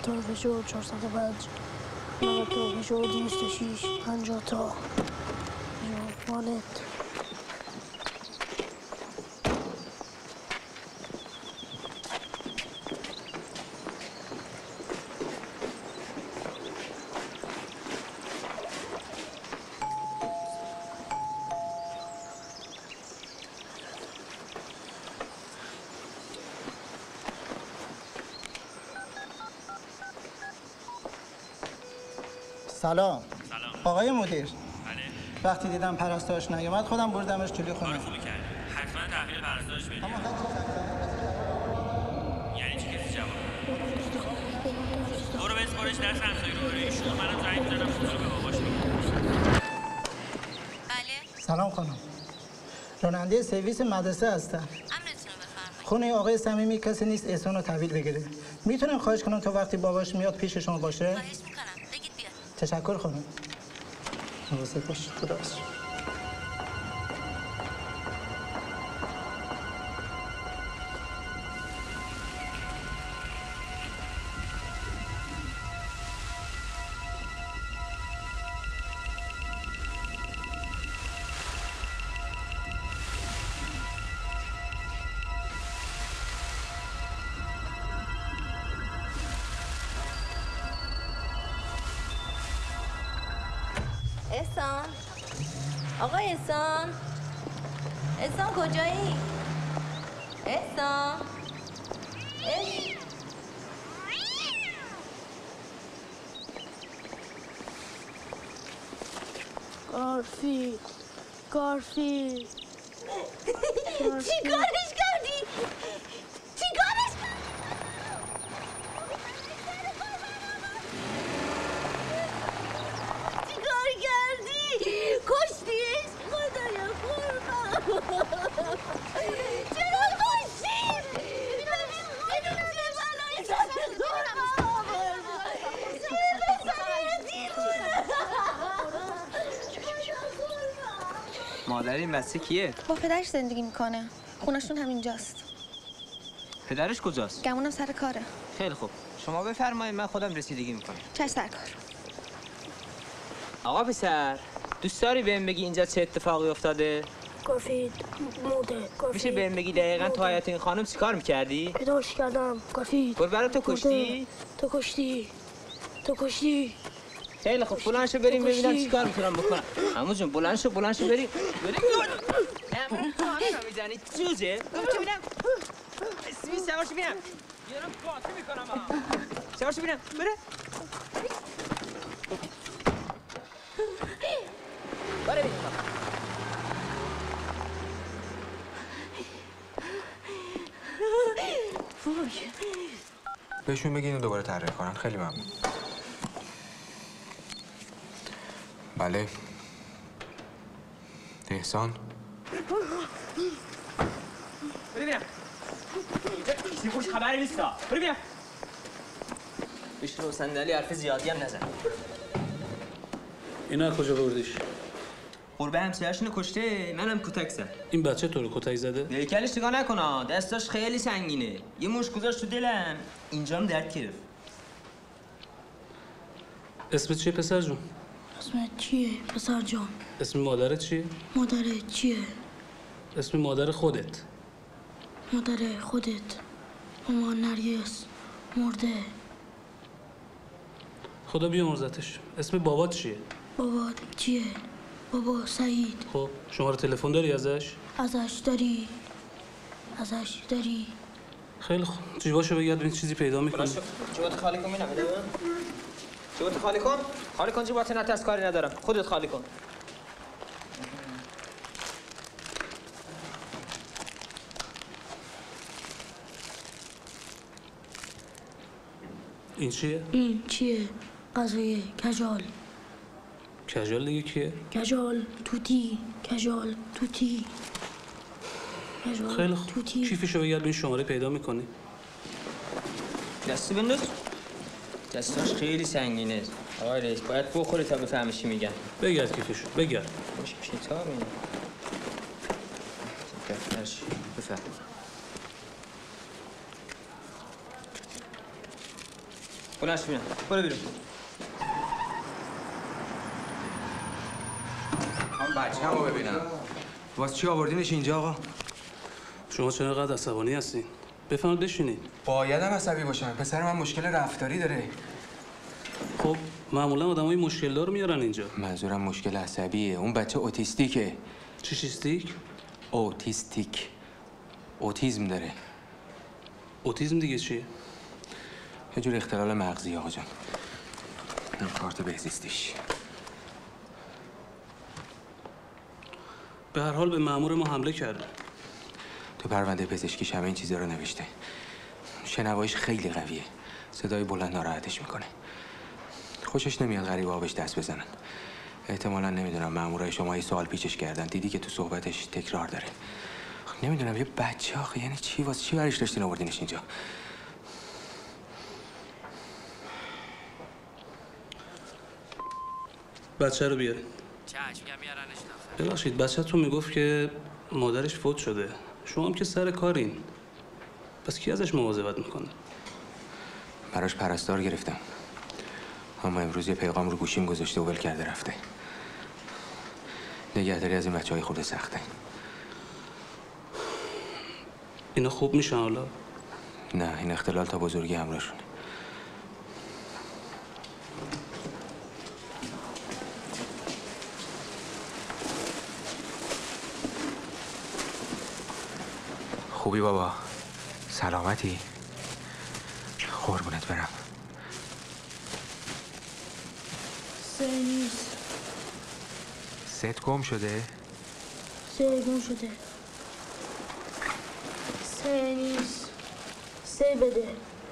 تا پژو 405 تا پژو 206 50 تا پژو والت. سلام. آقای مدیر. بله. وقتی دیدم پرستارش نیومد خودم بردمش جلوی خونه. خوبی کردی. حتما تحویل پرستارش بدید. یعنی چی کسی جواب؟ برو بسپارش درس همسایه رو برای ایشون. منم زنگ می‌زنم موضوع به باباش میگم. بله. سلام خانم. راننده سرویس مدرسه هستم. امرتون رو بفرمایید. خونه آقای صمیمی کسی نیست احسان رو تحویل بگیره. میتونم خواهش کنم تا وقتی باباش میاد پیش شما باشه؟ خواهش میکنم. بگید بیاد. تشکر خانم. مواظب باش. خدا حافظ. احسان. آقا احسان. احسان کجایی؟ احسان. گارفیلد گارفیلد چی کارش کردی؟ چی کارش چی کار کردی؟ کشتیش؟ خدایا قربان چرا کشتیش؟ ببین چه بلایی سرت قربان چه پسر دیوونه مادر این بچه کیه؟ با پدرش زندگی میکنه. خونشون همینجاست. پدرش کجاست؟ گمونم سر کاره. خیلی خوب. شما بفرمایید من خودم رسیدگی میکنم. چش سرکار. آقا پسر، دوست داری بهم بگی اینجا چه اتفاقی افتاده؟ گارفیلد موده گارفیلد میشه بهم بگی دقیقاً تو حیاط این خانم چیکار میکردی؟ پیداش کردم گارفیلد. برای تو کشتی؟ تو کشتی تو کشتی. خیلی خوب بلند شو بریم ببینم چیکار میتونم بکنم. عمو جون بلند شو بریم. همون کارا میزنی جوزه؟ بچه ببینم. اسمی سوارش ببینم. یارو قاطی میکنم ها. سوارش ببینم. بره. بره ببینم. بهشون بگین دوباره طراحی کنن. خیلی ممنون. بله. احسان. ببینم. چیزی خوش خبری نیستا. ببینم. بشین رو صندلی حرف زیادی هم نزن. اینا کجا بردیش؟ قربه همسایه‌شونو کشته، منم کتک زد. این بچه تو رو کتک زده؟ هیکلش نگاه نکن، دستاش خیلی سنگینه. یه مش گذاشت تو دلم، اینجام درد گرفت. اسمت چیه پسر جون؟ اسمت چیه پسر جان؟ اسم مادرت چیه؟ مادرت چیه؟ اسم مادر خودت. مادر خودت مامان نرگس مرده. خدا بیامرزتش. اسم بابات چیه؟ بابا چیه؟ بابا سعید. خب شماره تلفن داری ازش؟ ازش داری؟ خیلی خوب. جیباشو بگرد ببین چیزی پیدا می‌کنی. جیبات خالی کن ببینم. جیبات خالی کن. خالی کن جیبات نترس کاری ندارم. خودت خالی کن. این چیه؟ این چیه؟ غذای کجال. کجال دیگه کیه؟ کجال توتی. خیلی خوب. کیفشو بگرد ببین شماره پیدا می‌کنی. دستی بنداز. دستاش خیلی سنگینه. آقای رئیس باید بخوری تا بفهمی چی میگن. بگرد کیفشو بگرد. باشه چطور میگن؟ بفهم. بلند شو ببینم. برو بیرون. هم بچه‌مو ببینم. واسه چی آوردینش اینجا آقا؟ شما چرا اینقدر عصبانی هستین؟ بفرمایید بشینید. بایدم عصبی باشم. پسر من مشکل رفتاری داره. خب معمولا آدمای مشکل دار میارن اینجا. منظورم مشکل عصبیه. اون بچه اوتیستیکه. چیستیک؟ اوتیستیک. اوتیسم داره. اوتیسم دیگه چیه؟ یه جور اختلال مغزی آقا جان. این کارت بهزیستیش. به هر حال به مأمور ما حمله کرده. تو پرونده پزشکیش همه این چیزا رو نوشته. شنواییش خیلی قویه. صدای بلند ناراحتش میکنه. خوشش نمیاد غریبه‌ها بهش دست بزنن. احتمالاً نمیدونم مامورای شما یه سوال پیچش کردن. دیدی که تو صحبتش تکرار داره. نمیدونم یه بچه آخه یعنی چی واسه چی برش داشتین آوردینش اینجا؟ بچه رو بیارین. چشم میگم میارنش ببخشید بچه‌تون میگفت که مادرش فوت شده. شما هم که سر کارین. پس کی ازش مواظبت میکنه؟ براش پرستار گرفتم. اما امروز یه پیغام رو گوشیم گذاشته و ول کرده رفته. نگهداری از این بچه‌های خورده سخته. اینا خوب میشن حالا؟ نه این اختلال تا بزرگی همراهشونه. خوبی بابا؟ سلامتی؟ قربونت برم. سه نیست. ست گم شده؟ سه گم شده. سه نیست. سه بده.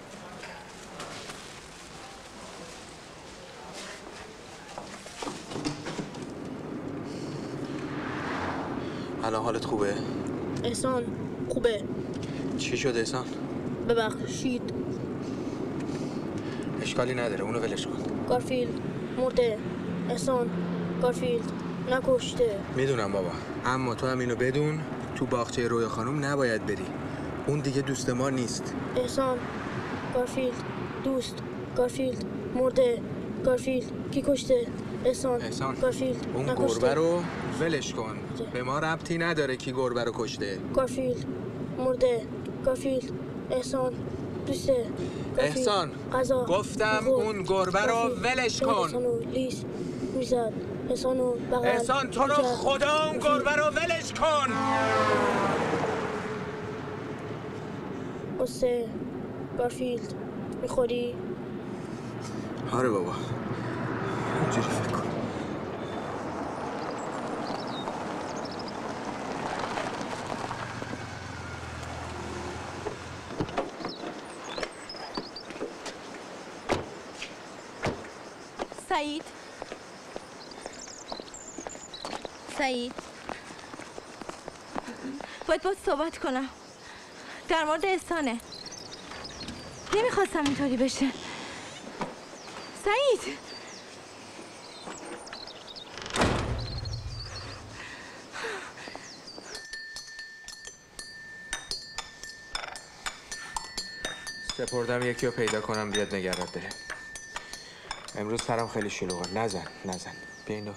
الان حالت خوبه؟ احسان خوبه. چی شده احسان؟ ببخشید. اشکالی نداره اونو ولش کن. گارفیلد مرده. احسان گارفیلد نکشته. میدونم بابا اما تو هم اینو بدون تو باغچه رویا خانم نباید بری. اون دیگه دوست ما نیست. احسان گارفیلد دوست گارفیلد مرده. گارفیلد کی کشته؟ احسان گارفیلد اون نکشته. گربه رو ولش کن. به ما ربطی نداره کی گربه رو کشته. گارفیلد مرده. گارفیلد احسان دوسته. احسان غذا گفتم اون گربه رو ولش کن. احسانو لیس میزد. احسانو بغل. احسان تو رو خدا اون گربه رو ولش کن. قصه گارفیلد میخوری؟ آره بابا اینجوری فکر کن. سعید باید صحبت کنم در مورد احسانه. نمیخواستم اینطوری بشه. سعید سپردم یکی رو پیدا کنم بیاد نگرات داره. امروز سرم خیلی شلوغه. نزن بیا اینو.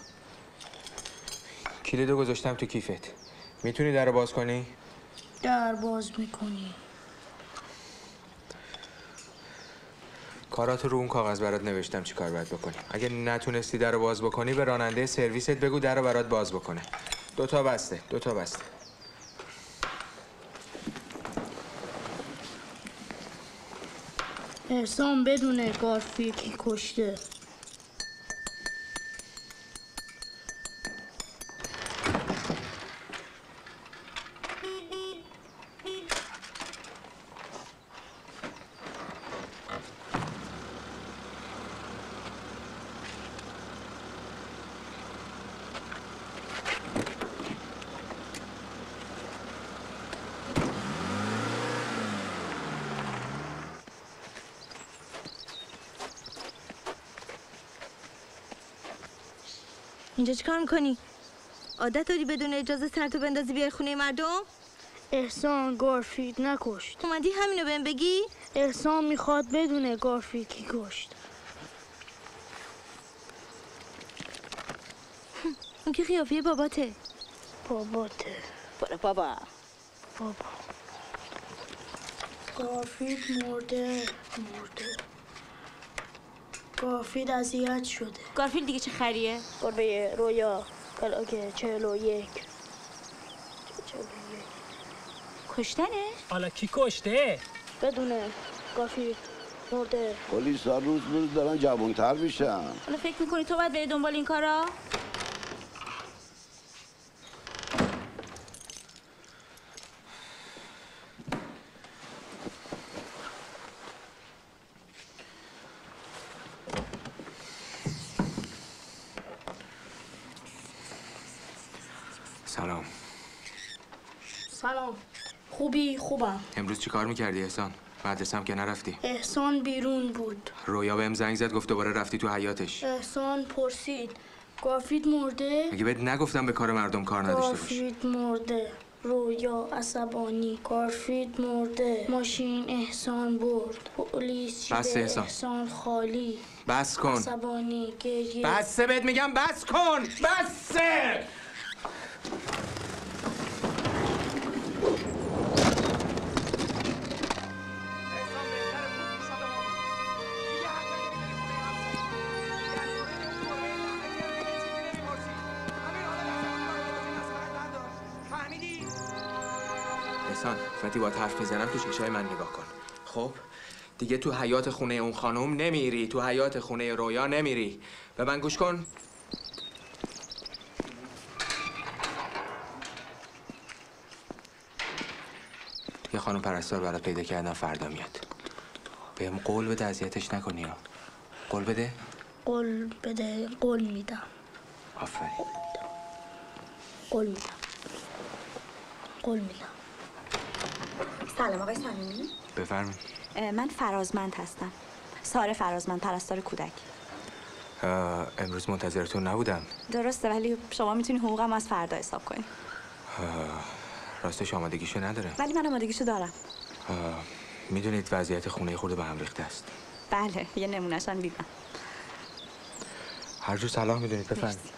کلیدو گذاشتم تو کیفت. میتونی در رو باز کنی؟ در باز میکنی. کاراتو رو اون کاغذ برات نوشتم چی کار باید بکنی. اگه نتونستی در رو باز بکنی به راننده سرویست بگو در رو برات باز بکنه. 2 تا بسته. احسان بدونه گارفیلد کی کشته. اینجا چیکار میکنی؟ عادت داری بدون اجازه سرتو بندازی بیای خونه مردم؟ احسان گارفیلد نکشت. اومدی همینو بهم بگی؟ احسان میخواد بدونه گارفیلد کی کشت. اون که قیافه باباته. باباته. برو بابا. بابا. گارفیلد مرده. گارفیلد اذیت شده. گارفیلد دیگه چه خریه؟ گربه رویا کلاک 41. کشتنه؟ حالا کی کشته؟ بدونه گارفیلد مرده. پلیس ها روز دارن جوان‌تر میشن. حالا فکر میکنی تو باید بری دنبال این کارا؟ سلام. سلام. خوبم. امروز چی کار میکردی احسان؟ مدرسه هم که نرفتی. احسان بیرون بود. رویا بهم زنگ زد گفت دوباره رفتی تو حیاتش. احسان پرسید گارفیلد مرده؟ مگه بهت نگفتم به کار مردم کار نداشته باشی؟ گارفیلد مرده. رویا عصبانی. گارفیلد مرده. ماشین احسان برد. پلیس بس چیده. احسان. احسان خالی. بس کن. عصبانی. گریه. بسه بهت میگم بس کن. بسه. احسان وقتی باید حرف بزنم تو چشای من نگاه کن. خب دیگه تو حیات خونه اون خانم نمیری، تو حیات خونه رویا نمیری. به من گوش کن. یه خانم پرستار برات پیدا کردم فردا میاد. بهم قول بده اذیتش نکنی ها. قول بده؟ قول بده. قول میدم. آفرین. قول میدم. سلام آقای صمیمی. بفرمایید. من فرازمند هستم. ساره فرازمند، پرستار کودک. امروز منتظرتون نبودم. درسته ولی شما میتونی حقوقم از فردا حساب کنی. راستش آمادگیشو نداره. ولی من آمادگیشو دارم. میدونید وضعیت خونه خورده به هم ریخته است. بله یه نمونه‌ش هم دیدم. هر جور صلاح میدونید بفرمایید.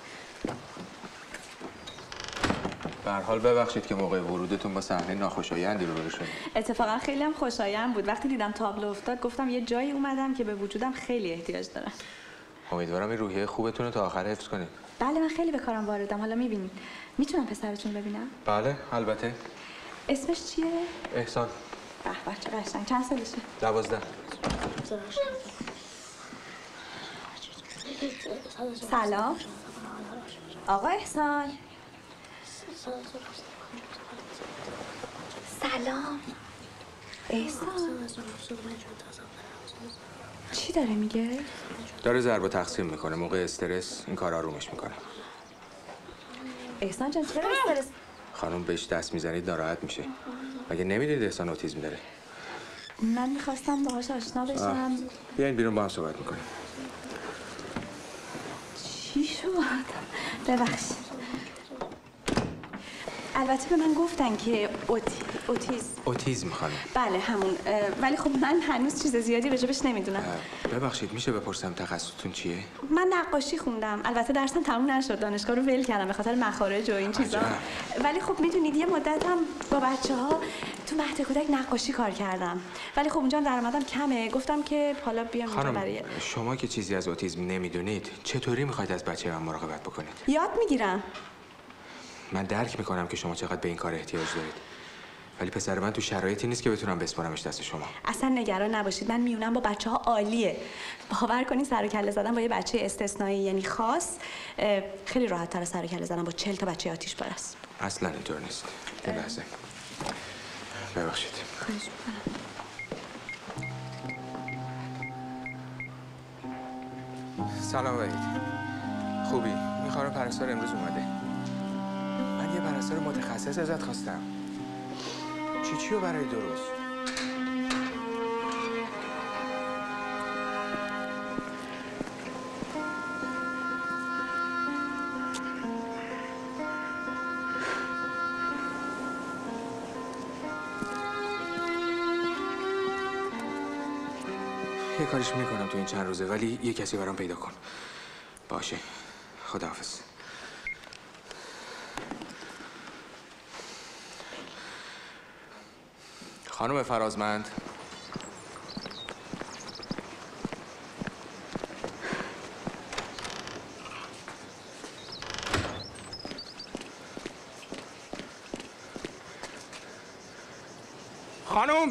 به هر حال ببخشید که موقع ورودتون با صحنه ناخوشایندی روبرو شدیم. اتفاقا خیلی هم خوشایند بود. وقتی دیدم تابلو افتاد گفتم یه جایی اومدم که به وجودم خیلی احتیاج دارم. امیدوارم این روحیه خوبتون رو تا آخر حفظ کنید. بله من خیلی به کارم واردم. حالا میبینید. میتونم پسرتون رو ببینم؟ بله البته. اسمش چیه؟ احسان. به به چه قشنگ. چند سالشه؟ 12. سلام. آقا احسان. سلام. احسان. چی داره میگه؟ داره ضرب و تقسیم میکنه. موقع استرس این کار آرومش میکنه. احسان جان چرا استرس؟ خانم بهش دست میزنید ناراحت میشه. مگه نمیدونید احسان اوتیسم داره؟ من میخواستم باهاش آشنا بشم. بیاین بیرون با هم صحبت میکنیم. چی شد؟ ببخشید. البته به من گفتن که اوتیسم خانم. بله همون. ولی خب من هنوز چیز زیادی راجبش نمیدونم. ببخشید میشه بپرسم تخصصتون چیه؟ من نقاشی خوندم. البته درسم تموم نشد. دانشگاه رو ول کردم به خاطر مخارج و این چیزا. ولی خب میدونید یه مدت هم با بچه‌ها تو مهد کودک نقاشی کار کردم. ولی خب اونجا درآمدم کمه. گفتم که حالا بیام اینجا برای شما که چیزی از اوتیسم نمیدونید چطوری میخواید از بچه من مراقبت بکنید؟ یاد میگیرم. من درک میکنم که شما چقدر به این کار احتیاج دارید. ولی پسر من تو شرایطی نیست که بتونم بسپارمش دست شما. اصلا نگران نباشید. من میونم با بچه‌ها عالیه. باور کنید سر و کله زدن با یه بچه استثنایی یعنی خاص خیلی راحت تر سر و کله زدن با 40 تا بچه آتیش پرست. اصلا اینطور نیست. یه لحظه. ببخشید. خواهش می‌کنم. سلام وحید. خوبی؟ این خانم پرستار امروز اومده. من یه پرستار متخصص ازت خواستم. چیو برای درست؟ یه کاریش میکنم تو این چند روزه، ولی یه کسی برام پیدا کن. باشه، خداحافظ. خانم فرازمند، خانم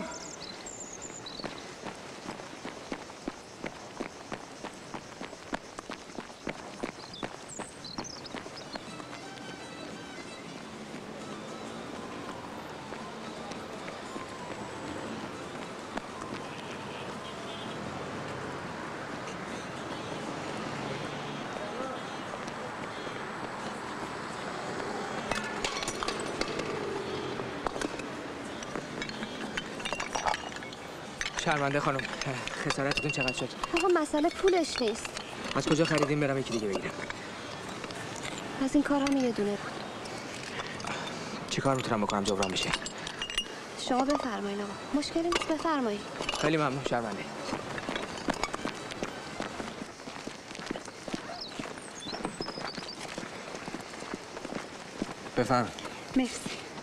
شرمنده خانم، خسارتتون چقدر شد؟ آقا مسئله پولش نیست. از کجا خریدیم برم یکی دیگه بگیرم؟ از این کار هم یه دونه بود. چی کار میتونم بکنم جبران بشه؟ شما بفرمایید آقا. مشکلی نیست، بفرمایید. خیلی ممنون شرمنده. بفرمایید. مرسی.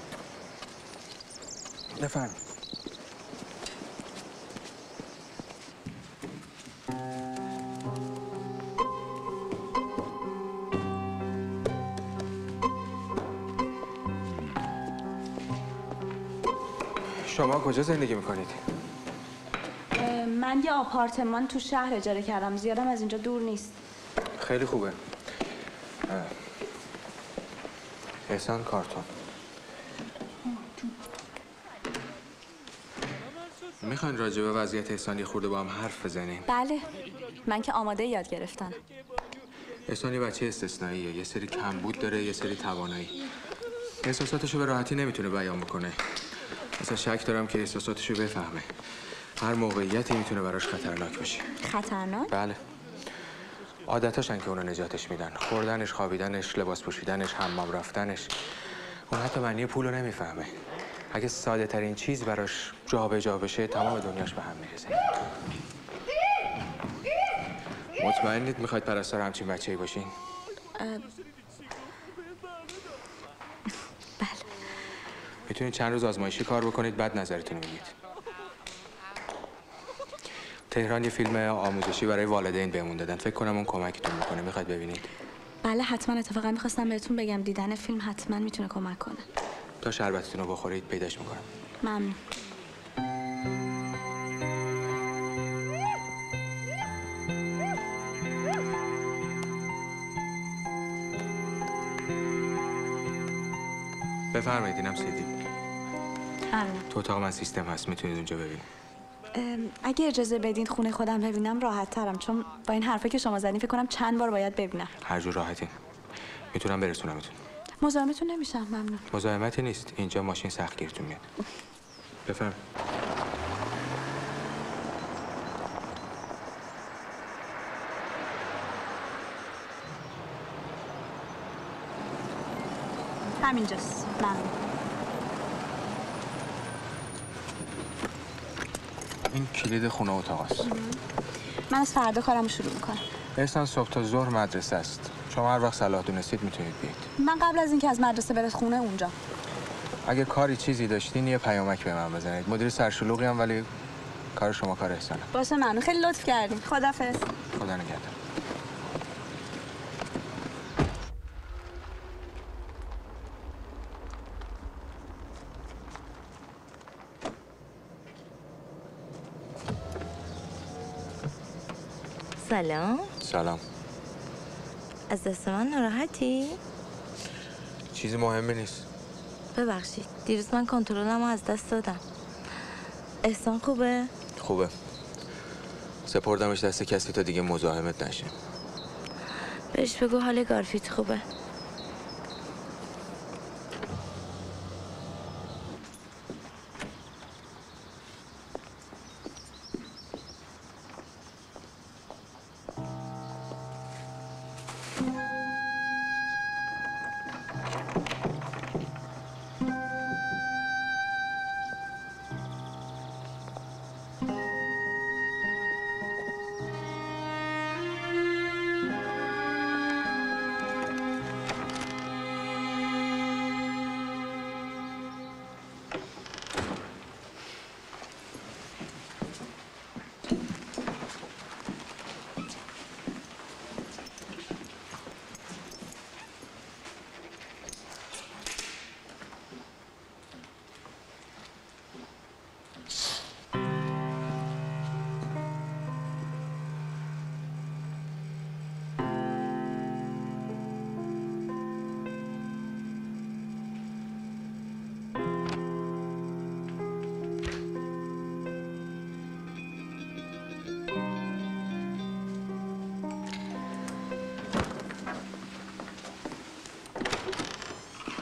بفرمایید. شما کجا زندگی میکنید؟ من یه آپارتمان تو شهر اجاره کردم. زیادم از اینجا دور نیست. خیلی خوبه. احسان کارتون. میخواین راجع به وضعیت احسان خورده با هم حرف بزنیم؟ بله. من که آماده یاد گرفتم. احسان یه بچه استثنائیه. یه سری کمبود داره، یه سری توانایی. احساساتشو به راحتی نمیتونه بیان بکنه. اصلا شک دارم که احساساتشو بفهمه. هر موقعیتی میتونه براش خطرناک باشه. خطرناک؟ بله. عادتاشن که اونو نجاتش میدن. خوردنش، خوابیدنش، لباس پوشیدنش، حمام رفتنش. اون حتی معنی پولو نمیفهمه. اگه ساده ترین چیز براش جابجا بشه تمام دنیاش به هم میریزه. مطمئنید میخواید پرستار همچین بچه‌ای باشین؟ بله. میتونید چند روز آزمایشی کار بکنید بعد نظرتون رو بگید. تهران یه فیلم آموزشی برای والدین بهمون دادن. فکر کنم اون کمکتون میکنه. میخواید ببینید؟ بله حتما. اتفاقا میخواستم بهتون بگم دیدن فیلم حتما میتونه کمک کنه. تا شربتتون رو بخورید پیداش میکنم. ممنون. بفرمایید اینم سیدی. ممنون. تو اتاق من سیستم هست، میتونید اونجا ببینید. اگه اجازه بدین خونه خودم ببینم راحت ترم، چون با این حرفا که شما زدین فکر کنم چند بار باید ببینم. هر جور راحتین. میتونم برسونمتون. مزاحمتون نمیشم. ممنون. مزاحمتی نیست. اینجا ماشین سخت گیرتون میاد. بفرم. همینجاست. ممنون. این کلید خونه اتاق است. من از فردا کارم شروع میکنم. احسان صبح تا ظهر مدرسه است. شما هر وقت صلاح دونستید میتونید بیاید. من قبل از اینکه از مدرسه برید خونه اونجا. اگه کاری چیزی داشتین یه پیامک به من بزنید. مدیر سرشلوغی ام ولی کار شما کار احسانه. باشه ممنون. خیلی لطف کردین. خدافظ. خدا نگهدار. سلام. سلام. از دست من ناراحتی؟ چیزی مهمی نیست. ببخشید دیروز من کنترلمو از دست دادم. احسان خوبه؟ خوبه. سپردمش دست کسی تا دیگه مزاحمت نشه. بهش بگو حال گارفیت خوبه.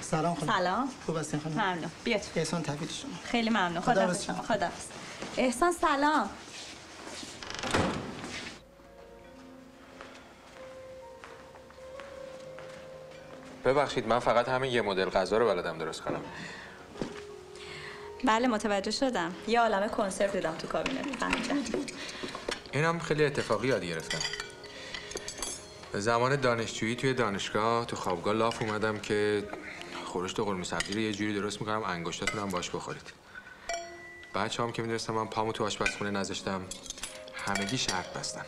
سلام خانم. سلام. خوب هستین خانم؟ ممنون. بیا تو. احسان تحویل شما. خیلی ممنون. خداحافظ شما. خداحافظ. احسان سلام. ببخشید من فقط همین یه مدل غذا رو بلدم درست کنم. بله متوجه شدم. یه عالمه کنسرو دیدم تو کابینت. فهمیدم. اینم خیلی اتفاقی یاد گرفتم. زمان دانشجویی توی دانشگاه تو خوابگاه لاف اومدم که خورشت قرمه سبزی رو یه جوری درست میکنم انگشتاتون هم باش بخورید. بچه‌هام که میدونستم من پامو تو آشپزخونه نذاشتم همگی شرط بستن.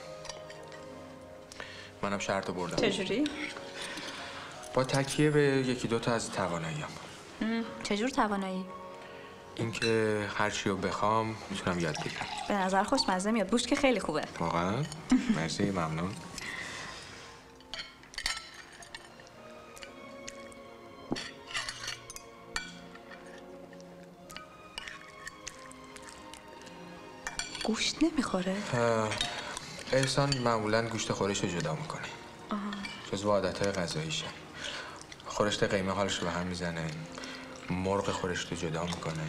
منم شرط رو بردم. چجوری؟ با تکیه به یکی دوتا از توانایی‌ام. چجور توانایی؟ اینکه هر چی رو بخوام میتونم یاد بگیرم. به نظر خوشمزه میاد. بوش که خیلی خوبه. واقعا؟ مرسی ممنون. گوشت نمیخوره؟ احسان معمولا گوشت خورش رو جدا میکنه. جزو عادتهای غذاییشه. خورشت قیمه حالش رو به هم میزنه. مرغ خورشت رو جدا میکنه.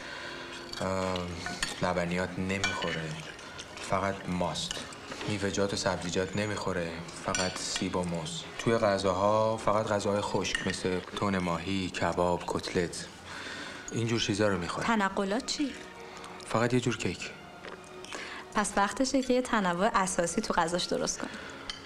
لبنیات نمیخوره. فقط ماست. میوه‌جات و سبزیجات نمیخوره. فقط سیب و موز. توی غذاها فقط غذاهای خشک مثل تون ماهی، کباب، کتلت. اینجور چیزا رو میخوره. تنقلات چی؟ فقط یه جور کیک. پس وقتشه که یه تنوع اساسی تو غذاش درست کن.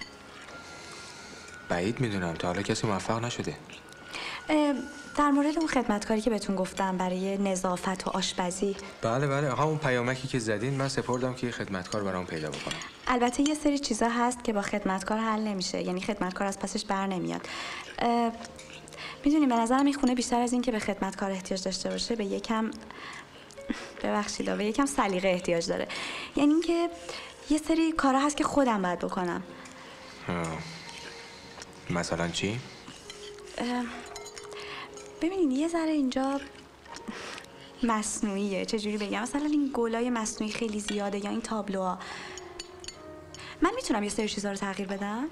بعید میدونم تا حالا کسی موفق نشده. در مورد اون خدمتکاری که بهتون گفتم برای نظافت و آشپزی. بله همون پیامکی که زدین من سپردم که خدمتکار برام پیدا بکنم. البته یه سری چیزا هست که با خدمتکار حل نمیشه، یعنی خدمتکار از پسش بر نمیاد. میدونی به نظرم این خونه بیشتر از این که به خدمتکار احتیاج داشته باشه به یکم به یکم سلیقه احتیاج داره. یعنی اینکه یه سری کارا هست که خودم باید بکنم. مثلا چی؟ ببینین یه ذره اینجا مصنوعیه. چجوری بگم؟ مثلا این گلای مصنوعی خیلی زیاده یا این تابلوها. من میتونم یه سری چیزا رو تغییر بدم؟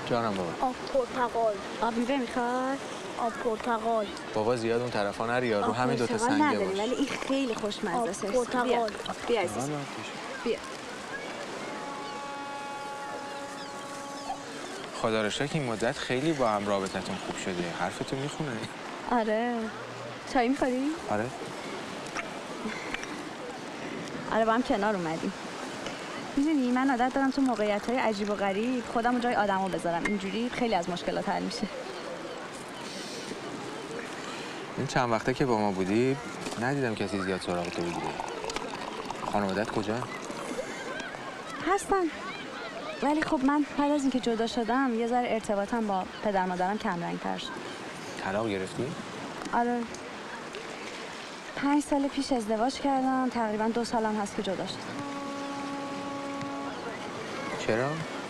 جانم بابا. آب پرتقال. آب میوه میخواد؟ آب پرتقال. بابا زیاد اون طرفا نری رو همین دوتا پرتقال سنگه نداریم باش. ولی این خیلی خوشمزه آب است. پرتقال. بیا عزیز. بیا. خدا رو شکر این مدت خیلی با هم رابطتون خوب شده. حرفتون میخونه. آره. چای میخوری؟ آره. آره با هم کنار اومدیم. میدونی من عادت دارم تو موقعیت‌های عجیب و غریب خودم رو جای آدمو بذارم. اینجوری خیلی از مشکلات حل میشه. این چند وقته که با ما بودی ندیدم کسی زیاد سراغتو بگیره. خانوادت کجا؟ هستن. ولی خب من بعد از اینکه جدا شدم یه ذره ارتباطم با پدر مادرم کم رنگ‌تر شد. طلاق گرفتی؟ آره. 5 سال پیش ازدواج کردم. تقریبا 2 سالم هست که جدا شدم. چرا؟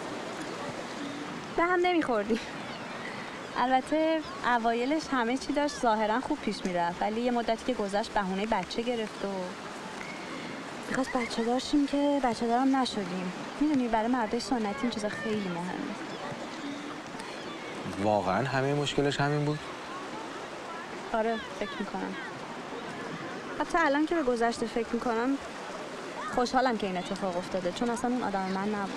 به هم نمیخوردیم. البته اوایلش همه چی داشت ظاهرا خوب پیش میرفت ولی یه مدتی که گذشت بهونه بچه گرفت و میخواست بچه داشتیم که بچه دارم نشدیم. میدونی برای مردای سنتی این چیزا خیلی مهمه. واقعا همه مشکلش همین بود؟ آره فکر میکنم. حتی الان که به گذشته فکر میکنم خوشحالم که این اتفاق افتاده چون اصلا اون آدم من نبود.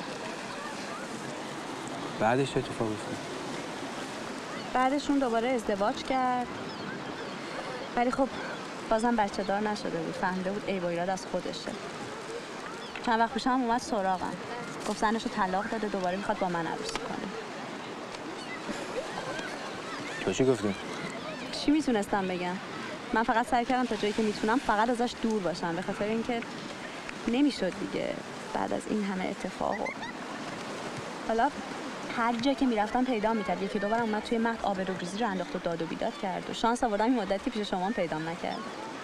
بعدش چه اتفاق افتاد؟ بعدشون دوباره ازدواج کرد ولی خب بازم بچه دار نشده بود. فهمیده بود عیب و ایراد از خودشه. چند وقت پیش هم اومد سراغم. گفت زنشو طلاق داده دوباره میخواد با من عروسی کنه. تو چی گفتی؟ چی میتونستم بگم؟ من فقط سعی کردم تا جایی که میتونم فقط ازش دور باشم به خاطر اینکه نمیشد دیگه بعد از این همه اتفاقو. حالا هر جا که میرفتم پیدا میکرد. یکی دو بارم اومد توی مهد آبروریزی رو انداخت و داد و بیداد کرد و شانس آوردم این مدتی پیش شما پیدا نکرد.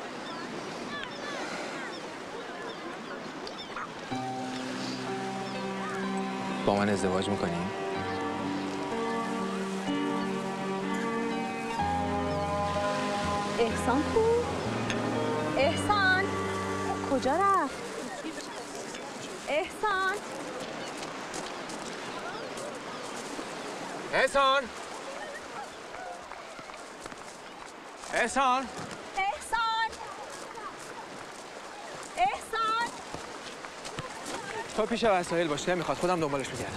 با من ازدواج میکنی؟ احسان کو؟ احسان کجا رفت؟ احسان احسان احسان احسان احسان تو پیش وسایل باش نمیخواد خودم دنبالش میگردم.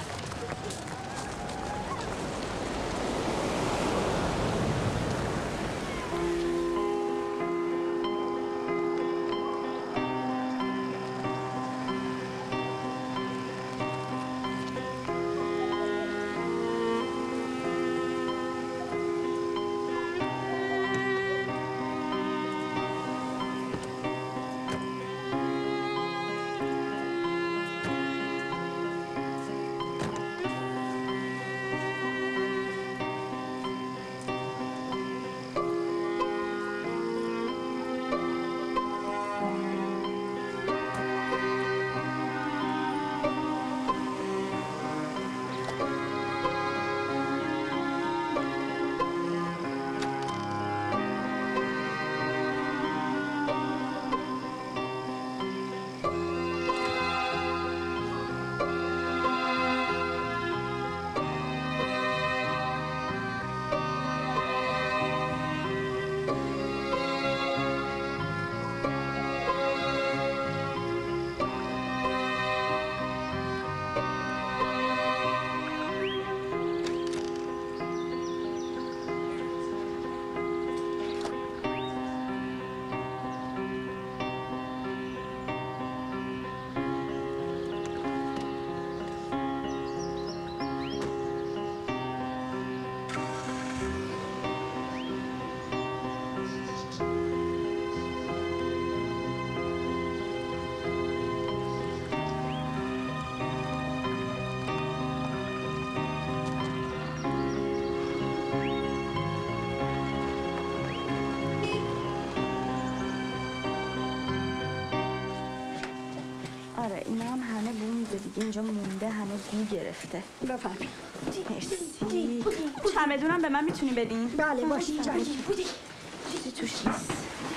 آره اینا هم همه بوده دیگه اینجا مونده همه بو گرفته. بفرمایید. مرسی. چمدونم به من میتونی بدین؟ بله باشه. چیزی توش نیست.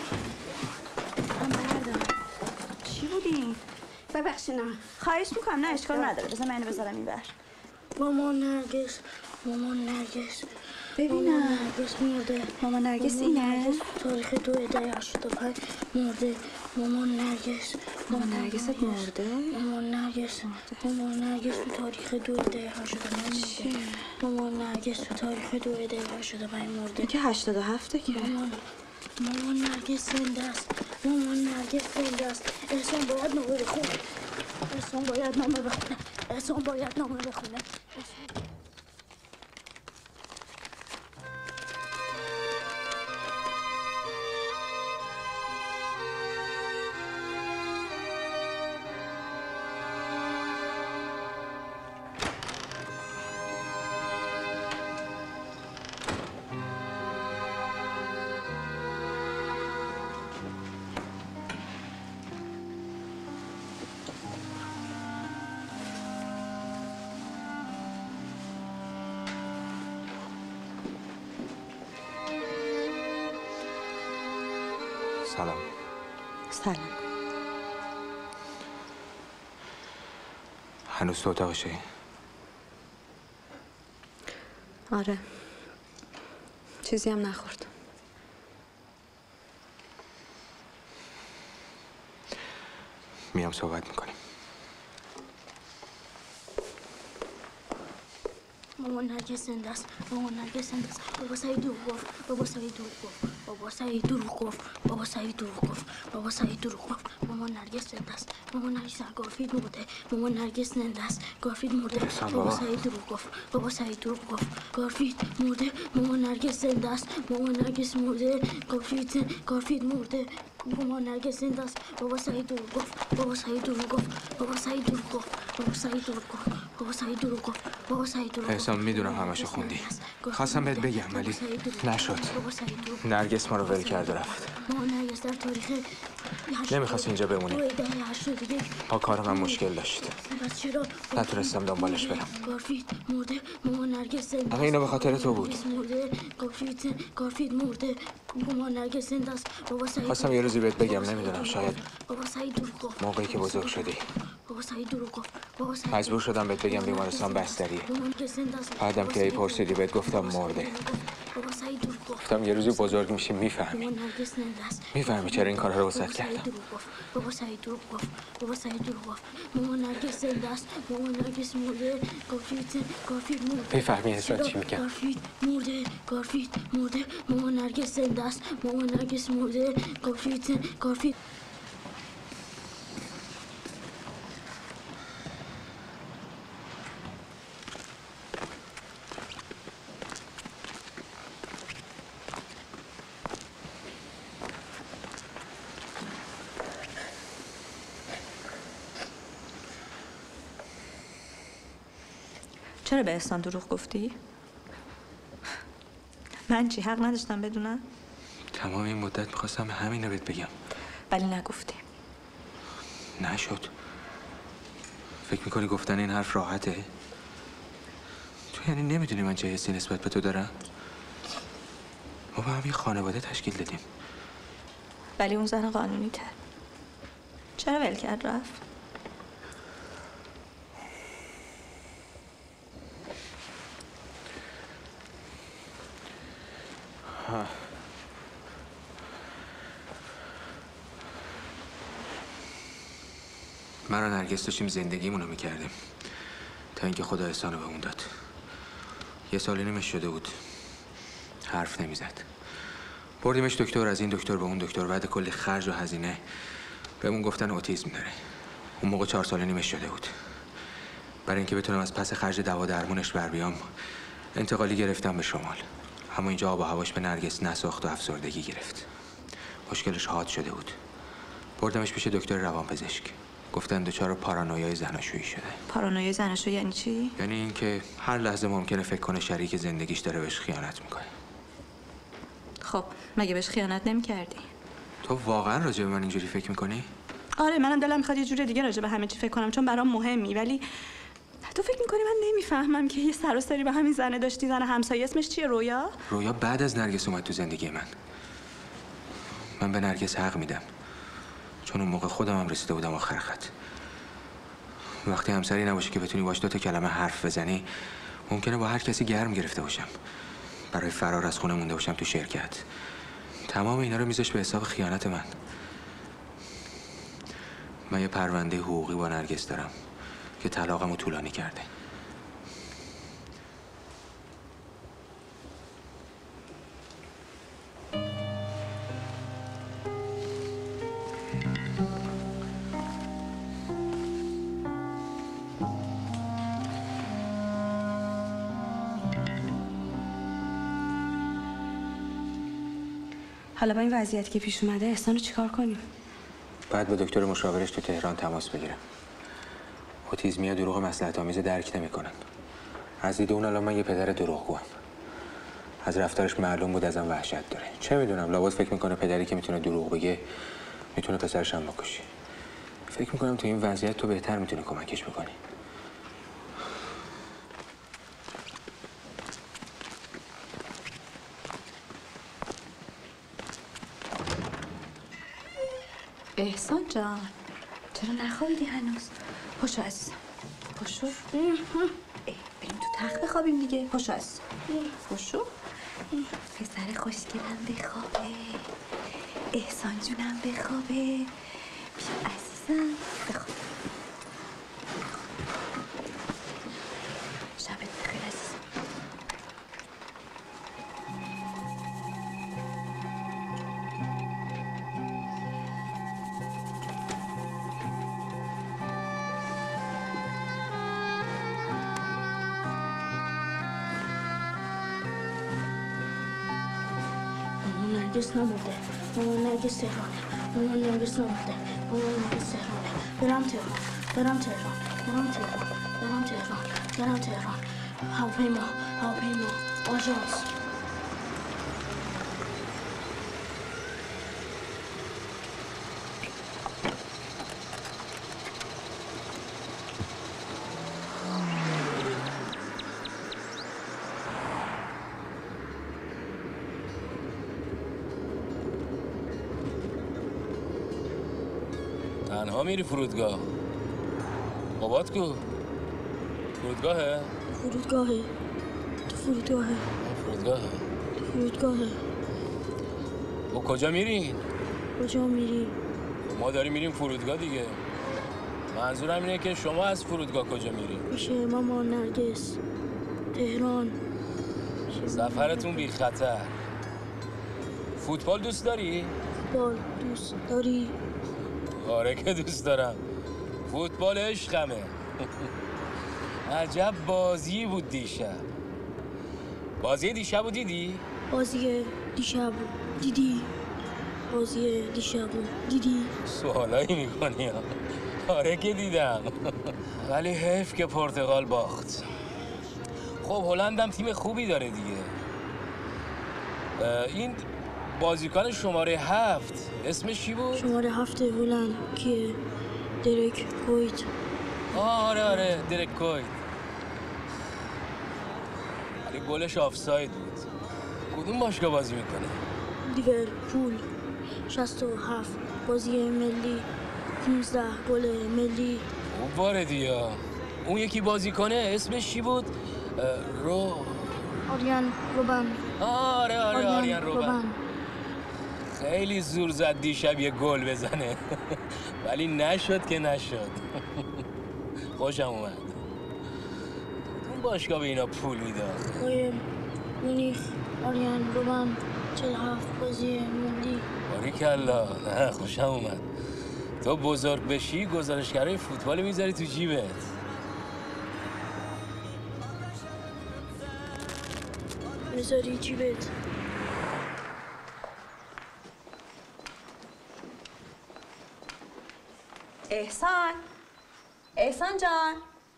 من بردارم. چی بودین؟ ببخشید نه. خواهش میکنم نه اشکال نداره. بذار من اینو بذارم این بر. مامان نرگس مامان نرگس. ببینم نرگس مرده. مامان نرگس اینه؟ تاریخ 2/85 مرده. مامان نرگس. مامان نرگست مرده؟ مامان نرگس. مامان نرگس تو تاریخ 2/85 مرده. مامان نرگس تو تاریخ 2/85 مرده. که 87 که مامان نرگس زنده است. مامان نرگس زنده است. احسان باید نامه بخونه. احسان باید نامه بخونه. احسان باید نامه بخونه. سلام. سلام. هنوز تو اتاقشه؟ آره. چیزی هم نخورد. میام صحبت میکنیم. مامان نرگس زنده است. مامان نرگس زنده است. بابا سعید دروغ گفت. بابا سعید دروغ گفت. بابا سعید دروغ گفت. بابا سعید دروغ گفت. بابا سعید دروغ گفت. مامان نرگس زنده است. مامان نرگس گارفید مرده. مامان نرگس زنده است. گارفید مرده. بابا سعید دروغ گفت. بابا سعید دروغ گفت. گارفید مرده. مامان نرگس زنده است. مامان نرگس مرده. گارفید مرده. مامان نرگس زنده است. بابا سعید دروغ گفت. بابا سعید دروغ گفت. بابا سعید دروغ گفت. بابا سعید دروغ گفت. بابا سعید دروغ گفت. بابا سعید دروغ گفت. احسان میدونم همشو خوندی. خواستم بهت بگم ولی نشد. نرگس ما رو ول کرد و رفت. مامان نرگس در تاریخ نمیخواست اینجا بمونی. با کار من مشکل داشت. نتونستم دنبالش برم. گارفید مرده. مامان نرگس زنده است. اما اینو به خاطر تو بود. گارفید مرده. مامان نرگس زنده است. بابا سعید خواستم یه روزی بهت بگم نمیدونم شاید بابا سعید دروغ گفت. موقعی که بزرگ شدی. بابا سعید دروغ گفت. بابا سعید مجبور شدم بهت بگم بیمارستان بستریه. بعدم که ای پرسیدی بهت گفتم مرده. بابا سعید دروغ گفت. گفتم یه روزی بزرگ میشی میفهمی. مامان نرگس زنده است. میفهمی چرا این کارا رو واسط کردم. بابا سعید دروغ گفت. بابا سعید دروغ گفت. مامان نرگس زنده است. مامان نرگس مرده. گارفید مرده. میفهمی احسان چی میگم؟ گارفید مرده. گارفید مرده. مامان نرگس زنده است. مامان نرگس مرده. گارفید چرا به احسان دروغ گفتی؟ من چی حق نداشتم بدونم؟ تمام این مدت میخواستم همینو بهت بگم ولی نگفتی. نشد. فکر میکنی گفتن این حرف راحته؟ تو یعنی نمیدونی من چه حسی نسبت به تو دارم؟ ما با هم یه خانواده تشکیل دادیم. ولی اون زن قانونی تر. چرا ول کرد رفت؟ من و نرگس داشتیم زندگیمونو میکردیم تا اینکه خدا احسانو به اون داد. 1 سال و نیمش شده بود. حرف نمیزد. بردیمش دکتر، از این دکتر به اون دکتر. بعد کلی خرج و هزینه بهمون گفتن اوتیسم داره. اون موقع 4 سال و نیمش شده بود. برای اینکه بتونم از پس خرج دوا درمونش بر بیام انتقالی گرفتم به شمال. اما اینجا آب و هواش به نرگس نساخت و افسردگی گرفت. مشکلش حاد شده بود. بردمش پیش دکتر روانپزشک. گفتن دچار پارانویای زناشویی شده. پارانویای زناشویی یعنی چی؟ یعنی اینکه هر لحظه ممکنه فکر کنه شریک زندگیش داره بهش خیانت میکنه. خب مگه بهش خیانت نمی‌کردی؟ تو واقعا راجع به من اینجوری فکر میکنی؟ آره منم دلم میخواد یه جور دیگه راجع به همه چی فکر کنم چون برام مهمی، ولی تو فکر میکنی من نمیفهمم که یه سر و سری با همین زنه داشتی؟ زن همسایه اسمش چیه؟ رویا؟ رویا بعد از نرگس اومد تو زندگی من به نرگس حق میدم چون اون موقع خودم هم رسیده بودم آخر خط. وقتی همسری نباشه که بتونی باش 2 تا کلمه حرف بزنی ممکنه با هر کسی گرم گرفته باشم، برای فرار از خونه مونده باشم تو شرکت. تمام اینا رو میذاش به حساب خیانت من یه پرونده حقوقی با نرگس دارم که طلاقمو طولانی کرده. حالا با این وضعیتی که پیش اومده احسان رو چیکار کنیم؟ بعد با دکتر مشاورش تو تهران تماس بگیرم. اوتیسمیا دروغ مصلحت آمیز درک نمیکنن. از دید اون الان من یه پدر دروغگوام. از رفتارش معلوم بود ازم وحشت داره. چه میدونم، لابد فکر میکنه پدری که میتونه دروغ بگه میتونه پسرش هم بکشه. فکر میکنم تو این وضعیت تو بهتر میتونی کمکش بکنی. احسان جان چرا نخوابیدی هنوز؟ پاشو عزیزم، پاشو. بریم تو تخت بخوابیم دیگه. پاشو عزیزم، پاشو. پسر خوشگلم بخوابه، احسان جونم بخوابه. بیا عزیزم بخواب. شبت بخیر عزیزم. نرگس نمرده. مامان نرگس تهرانه. مامان نرگس نمرده. مامان نرگس تهرانه. برم تهران. هواپیما آژانس. تنها میری فرودگاه؟ بابات کو؟ فرودگاهه؟ تو فرودگاهه. و کجا میرین؟ کجا میری؟ ما داریم میریم فرودگاه دیگه. منظورم اینه که شما از فرودگاه کجا میرین؟ میشه مامان نرگس تهران. سفرتون بی خطر. فوتبال دوست داری؟ فوتبال دوست داری؟ آره که دوست دارم. فوتبال عشقمه. عجب بازی بود دیشب. بازی دیشب رو دیدی؟ بازی دیشب دیدی؟ سوالایی میکنی. آره که دیدم. ولی حیف که پرتغال باخت. خب هلندم تیم خوبی داره دیگه. این بازیکن شماره 7 اسمش چی بود؟ شماره 7 هلند کیه؟ درک کویت. آره درک کویت. ولی گلش آفساید بود. کدوم باشگاه بازی میکنه؟ لیورپول. 67 بازی ملی، 15 گل ملی. خوب واردی ها. اون یکی بازی کنه اسمش چی بود؟ آریان روبن. آریان روبن. خیلی زور زد دیشب یه گل بزنه. ولی نشد که نشد. خوشم اومد. اون باشگاه به اینا پول میداد. مونیخ. آریان روبن. 47 بازی ملی. باریکلا. نه خوشم اومد. تو بزرگ بشی گزارشگرای فوتبال میذاری تو جیبت. میذاری جیبت. احسان جان.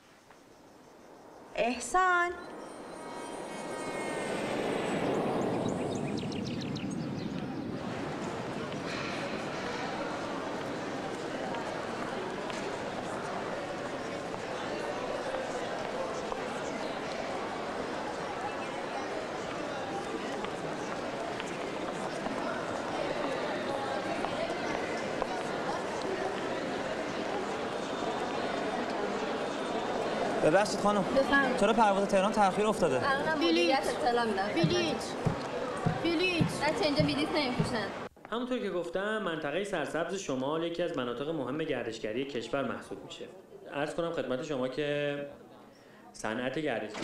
احسان. ببخشید خانم بفرمایید. چرا پرواز تهران تأخیر افتاده؟ بلیط اطلاع میدم. بلیط بچه اینجا بلیط نمی‌فروشن. همونطور که گفتم منطقه سرسبز شمال یکی از مناطق مهم گردشگری کشور محسوب میشه. عرض کنم خدمت شما که صنعت گردشگری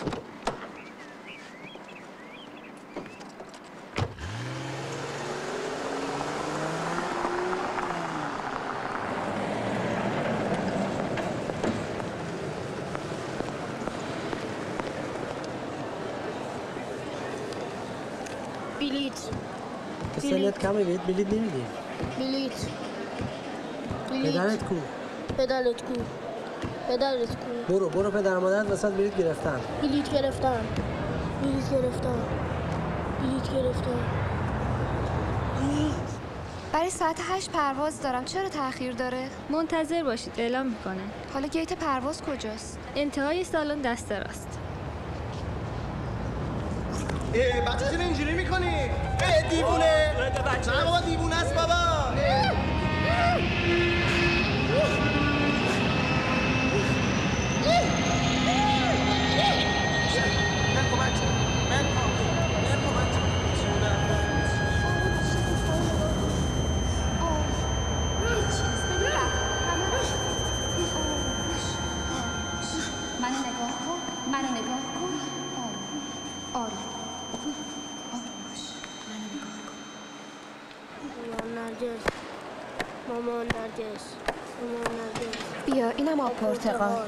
سنت کمه بهت بلیط نمیدیم. بلیط پدرت کو؟ پدرت کو؟ برو پدر مادرت وسط بلیط گرفتن. بلیط گرفتن. برای ساعت 8 پرواز دارم. چرا تأخیر داره؟ منتظر باشید اعلام میکنه. حالا گیت پرواز کجاست؟ انتهای سالن دست راست. بچه چرا اینجوری میکنی؟ دیوونه! نه بابا دیوونه است بابا! منو نگاه کن. آروم. مامان نرگس. بیا اینم آب پرتقال.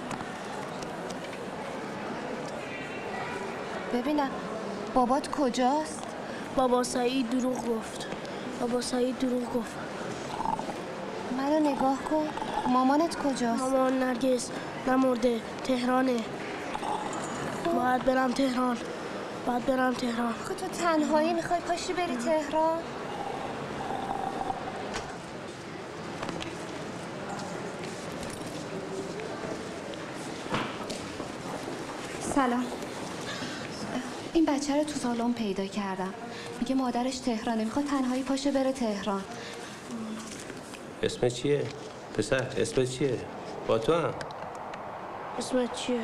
ببینم بابات کجاست؟ بابا سعید دروغ گفت. منو نگاه کن. مامانت کجاست؟ مامان نرگس نمرده. تهرانه. باید برم تهران. خب تو تنهایی میخوای پاشی بری تهران؟ سلام. این بچه رو تو سالن پیدا کردم. میگه مادرش تهرانه، میخواد تنهایی پاشه بره تهران. اسمت چیه؟ پسر اسمت چیه؟ با تو هم؟ اسمت چیه؟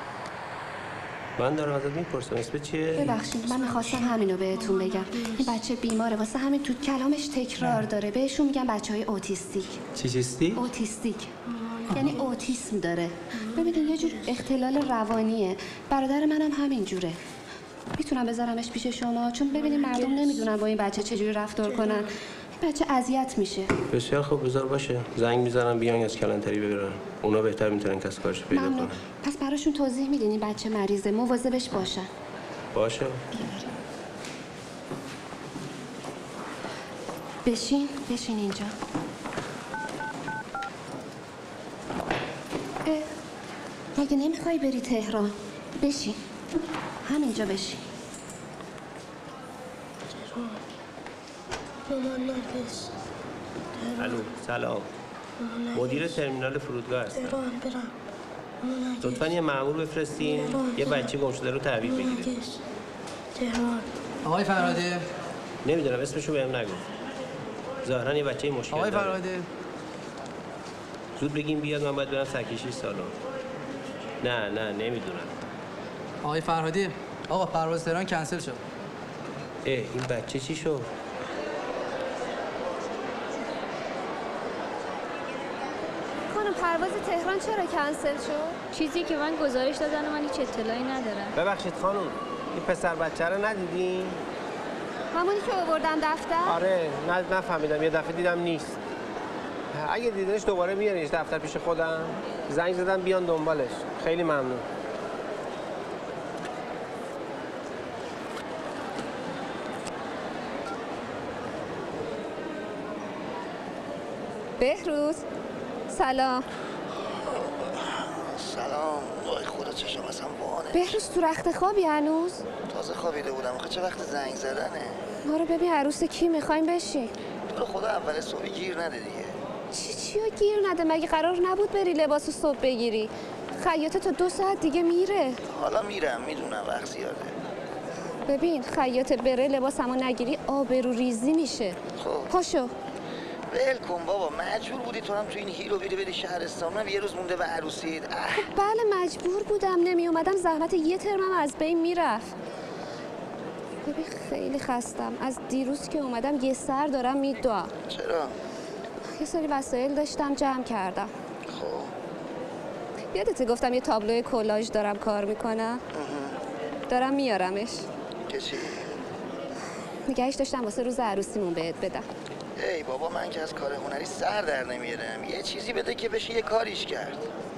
من دارم ازت میپرسم اسمت چیه؟ ببخشید من میخواستم همینو بهتون بگم. این بچه بیماره، واسه همین تو کلامش تکرار داره. بهشون میگن بچهای اوتیستیک. چیستی؟ اوتیستیک. یعنی اوتیسم داره. ببینید یه جور اختلال روانیه. برادر منم همین جوره. میتونم بذارمش پیش شما؟ چون ببینید مردم نمیدونن با این بچه چجوری رفتار کنن. این بچه اذیت میشه. بسیار خوب بذار باشه. زنگ میزنم بیان از کلانتری ببرن. اونا بهتر میتونن کس کارش پیدا کنن. پس براشون توضیح میدین این بچه مریضه، مواظبش باشن. باشه. بشین اینجا. مگه نمیخوای بری تهران؟ بشین. همینجا بشین. مامان نرگس. الو سلام. مدیر ترمینال فرودگاه هستم. برم. لطفاً یه مأمور بفرستین یه بچه گم شده رو تحویل بگیره. تهران. آقای فراده. نمیدونم اسمشو بهم نگو. ظاهراً یه بچه مشکل داره. آقای فراده. زود بگیم بیاد، من باید برم سرکشی سالن. نه نمیدونم. آقای فرهادی، آقا پرواز تهران کنسل شد. این بچه چی شد؟ خانم پرواز تهران چرا کنسل شد؟ چیزی که من گزارش دادن و من هیچ اطلاعی ندارم. ببخشید خانم، این پسر بچه رو ندیدین؟ همونی که آوردم دفتر؟ آره، نفهمیدم، یه دفعه دیدم نیست. اگه دیدنش دوباره بیارینش دفتر پیش خودم. زنگ زدم بیان دنبالش. خیلی ممنون. بهروز سلام. سلام. وای خدا چشم اصلا وانه. بهروز تو رخت خوابی هنوز؟ تازه خوابیده بودم. آخه چه وقت زنگ زدنه؟ ما رو ببین عروس کی میخوایم بشی؟ تو خدا اول صبح گیر نده دیگه. چیو گیر نده؟ مگه قرار نبود بری لباس صبح بگیری؟ خیاطه تا 2 ساعت دیگه میره. حالا میرم، میدونم وقت زیاده. ببین خیاطه بره لباسمو نگیری آبرو ریزی میشه. خب پاشو. ول کن بابا، مجبور بودی تو هم تو این هیرو بیری بری شهرستان. من یه روز مونده به عروسیت. بله مجبور بودم، نمی اومدم زحمت یه ترمم از بین میرفت. ببین خیلی خستم، از دیروز که اومدم یه سر دارم میدوام. چرا؟ یه سری وسایل داشتم جمع کردم. خب یادته گفتم یه تابلوی کلاژ دارم کار میکنم؟ دارم میارمش. که چی؟ نگهش داشتم واسه روز عروسیمون بهت بدم. ای بابا، من که از کار هنری سر در نمیارم. یه چیزی بده که بشه یه کاریش کرد.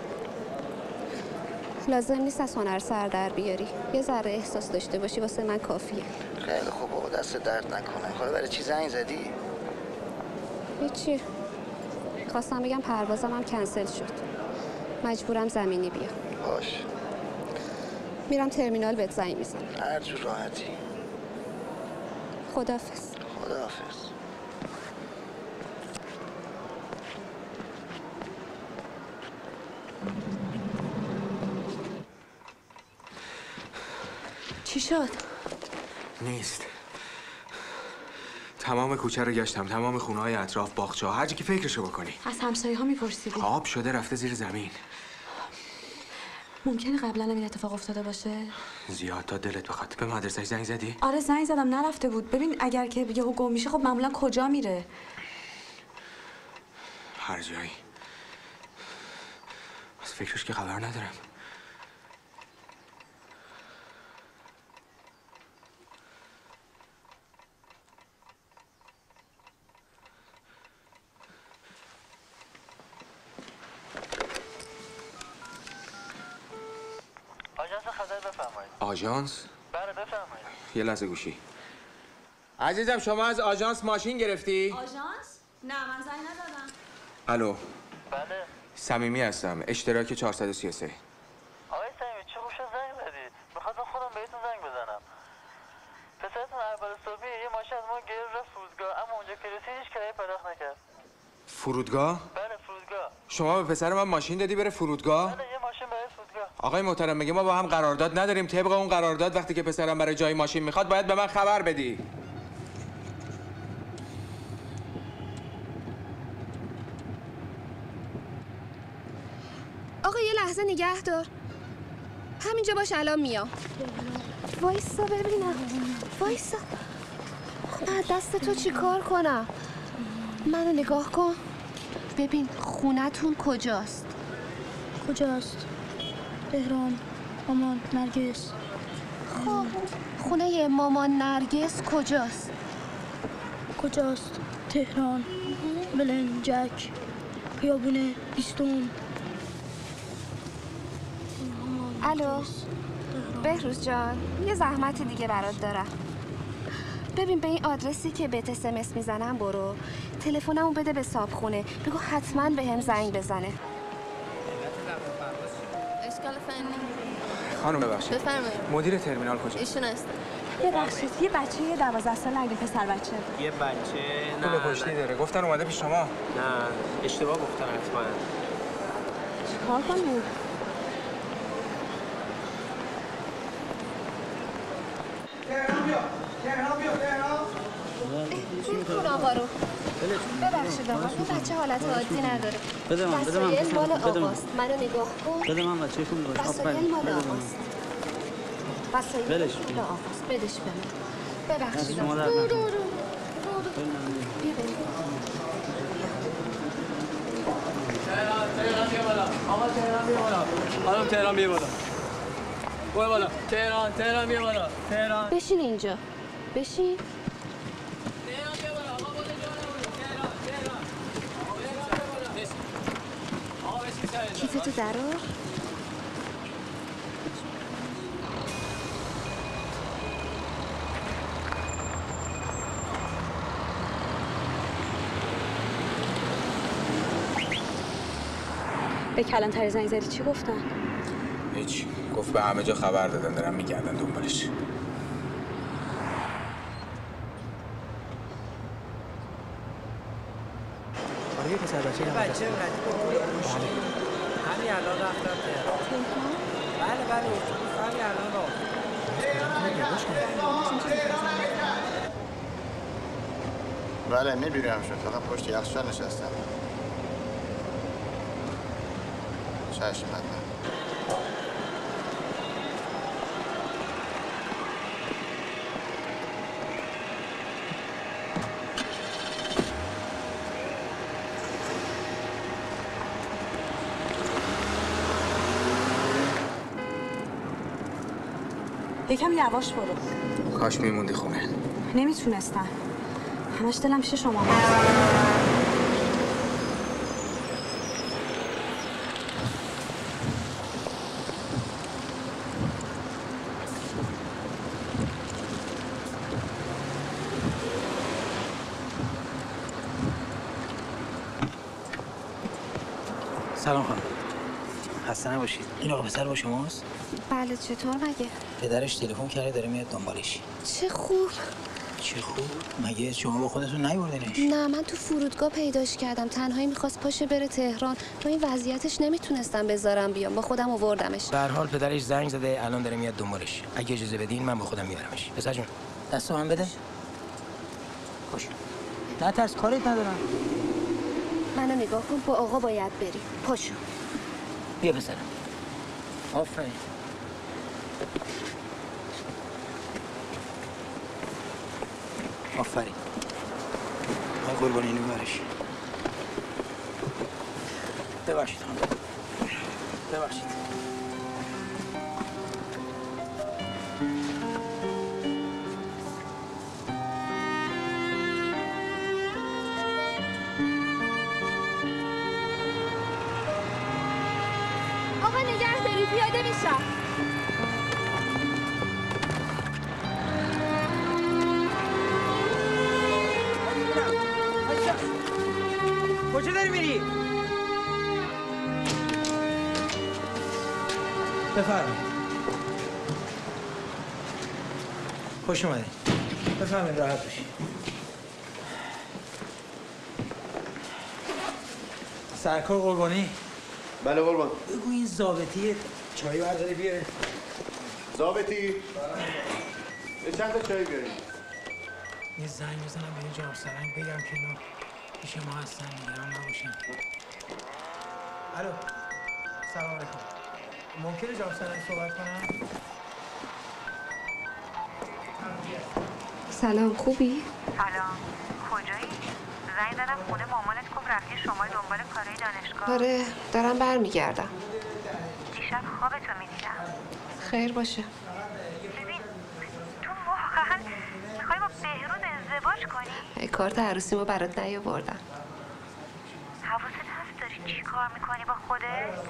لازم نیست از هنر سر در بیاری، یه ذره احساس داشته باشی واسه من کافیه. خیلی خوب بابا، دست درد نکنه. حالا برای چی زنگ زدی؟ هیچی، خواستم بگم پروازم هم کنسل شد، مجبورم زمینی بیام. باش، میرم ترمینال بهت زنگ میزنم. هر جور راحتی. خداحافظ. خداحافظ. چی شد؟ نیست. تمام کوچه رو گشتم، تمام خونه‌های اطراف، باغچه‌ها، هر جا که فکرشو بکنی. از همسایه‌ها میپرسیدی؟ آب شده رفته زیر زمین. ممکنه قبلا این اتفاق افتاده باشه؟ زیاد تا دلت بخواد. به مدرسه‌اش زنگ زدی؟ آره زنگ زدم، نرفته بود. ببین اگر که یهو گم میشه خب معمولا کجا میره؟ هر جایی. از فکرش که خبر ندارم. آژانس خطر بفرمایید. آژانس؟ بله بفرمایید. یه لحظه گوشی. عزیزم شما از آژانس ماشین گرفتی؟ آژانس؟ نه من زنگ نزدم. الو. بله. صمیمی هستم. اشتراک 433. آقای صمیمی چه خوش زنگ زدید؟ می‌خواستم خودم بهتون زنگ بزنم. پسرتون اول صبحی یه ماشین از ما گرفت رفت فرودگاه، اما اونجا که رسید هیچ کرایه پرداخت نکرد. فرودگاه؟ بله فرودگاه. شما به پسر من ماشین دادی بره فرودگاه؟ بله یه ماشین برای فرودگاه. آقای محترم میگه ما با هم قرارداد نداریم. طبق اون قرارداد وقتی که پسرم برای جای ماشین میخواد باید به من خبر بدی. آقا یه لحظه نگه دار. همینجا باش الان میام. وایسا ببینم. وایسا. خب دست تو چی کار کنم؟ منو نگاه کن. ببین خونتون کجاست؟ کجاست؟ تهران. مامان نرگس. خب خونه مامان نرگس کجاست؟ کجاست؟ تهران. بلنجک. خیابون 20. الو بهروز جان، یه زحمت دیگه برات دارم. ببین به این آدرسی که بهت SMS میزنم برو، تلفنمو بده به صاحبخونه، بگو حتما بهم زنگ بزنه. اشکال فنی. خانم ببخشید. بفرمایید. مدیر ترمینال کجاست؟ ایشون هست. ببخشید یه بچه 12 ساله اگه پسر بچه. یه بچه پول پشتی داره. گفتن اومده پیش شما. نه اشتباه گفتن حتما. چیکار کنیم؟ تهران بیا این آقا رو ببخشید آقا، این بچه حالت عادی نداره. بده من وسایل مال بده من آقاست. منو نگاه کن. بده من بچه خوب باشه. وسایل مال آقاست. وسایل ولش مال آقاست. بدش به من. ببخشید شما آقا. در نکنه. بیا بریم. تهران بیا بالا. آقا تهران بیا بالا. خانم تهران بیا بالا. بیا بالا. تهران بیا بالا. تهران. بشین اینجا. بشین. کیفتو درار. به کلانتری زنگ زدی چی گفتن؟ هیچ. گفت به همه جا خبر دادن دارن میگردن دنبالش. آره یه پسر بچه همین الان رفتم تهران. بله اتوبوس همین الان راه. بله میبینمشون، فقط پشت یخچال نشستم. چشم حتما. یکم یواش برو. کاش میموندی خونه. نمیتونستم. همش دلم پیش شما بود. سلام خانم. خسته نباشید. این آقا پسر با شماست؟ بله چطور مگه؟ پدرش تلفن کرده داره میاد دنبالش. چه خوب. چه خوب؟ مگه شما با خودتون نیوردنش؟ نه من تو فرودگاه پیداش کردم. تنهایی میخواست پاشه بره تهران. تو این وضعیتش نمیتونستم بذارم بیام. با خودم آوردمش. به هر حال پدرش زنگ زده الان داره میاد دنبالش. اگه اجازه بدین من با خودم میارمش. پسر جون دستو من بده. خوش. نه ترس کاریت ندارم. منو نگاه کن با آقا باید بری. پاشو. بیا پسرم. آفرین. آفرین. من قربانی اینو برش. ببخشید خانم. ببخشید. آقا نگه داری پیاده میشم. کجا داری میری؟ بفرمایید. خوش اومدید. بفرمایید راحت باشید. سرکار قربانی. بله قربان. بگو این ضابطی چای برداری بیاره. ضابطی؟ یه چند تا چای بیاریم. یه زنگ بزنم به این جناب سرنگ بگم که اینا پیش ما هستن نگران نباشین. الو. سلام علیکم. ممکنه جناب سرنگ صحبت کنم؟ سلام خوبی؟ سلام کجایی؟ زنگ زدم خونه مامانت گفت رفتی شمال دنبال کارهای دانشگاه. آره دارم برمیگردم. دیشب خوابتو میدیدم. خیر باشه. ببین تو واقعا میخوای با بهروز ازدواج کنی؟ کارت عروسیمو برات نیاوردم. حواست هست داری چی کار میکنی با خودت؟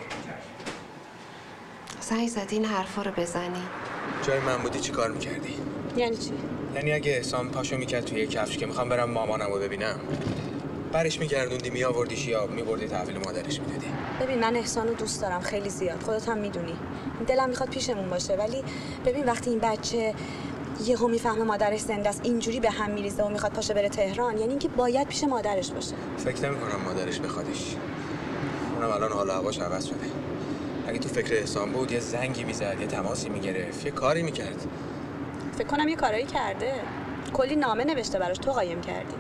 زنگ زدی این حرفا رو بزنی. جای من بودی چی کار میکردی؟ یعنی چی؟ یعنی اگه احسان پاشو میکرد توی یه کفش که میخوام برم مامانم رو ببینم برش میگردوندی میآوردیش یا میبردی تحویل مادرش میدادی؟ ببین من احسان رو دوست دارم خیلی زیاد. خودت هم میدونی. دلم میخواد پیشمون باشه ولی ببین وقتی این بچه یهو میفهمه مادرش زنده است اینجوری به هم میریزه و میخواد پاشه بره تهران یعنی اینکه باید پیش مادرش باشه. فکر نمی‌کنم مادرش بخوادش. اونم الان حال و هواش عوض شده. اگه تو فکر احسان بود یه زنگی میزد یه تماسی میگرفت یه کاری میکرد. فکر کنم یه کارایی کرده. کلی نامه نوشته براش تو قایم کردی.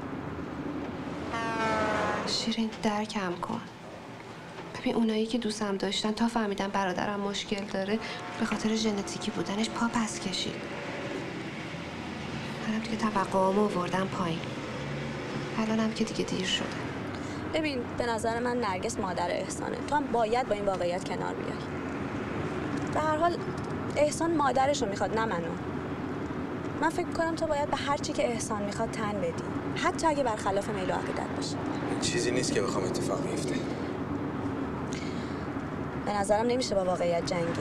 شیرین درکم کن. ببین اونایی که دوستم داشتن تا فهمیدن برادرم مشکل داره به خاطر ژنتیکی بودنش پا پس کشید. منم دیگه توقعامو آوردم پایین. الانم که دیگه دیر شده. ببین به نظر من نرگس مادر احسانه. تو هم باید با این واقعیت کنار بیای. به هر حال احسان مادرشو میخواد نه منو. من فکر کنم تو باید به هر چی که احسان میخواد تن بدی. حتی اگه برخلاف میل و عقیدت باشه. چیزی نیست که بخوام اتفاق بیفته. به نظرم نمیشه با واقعیت جنگید.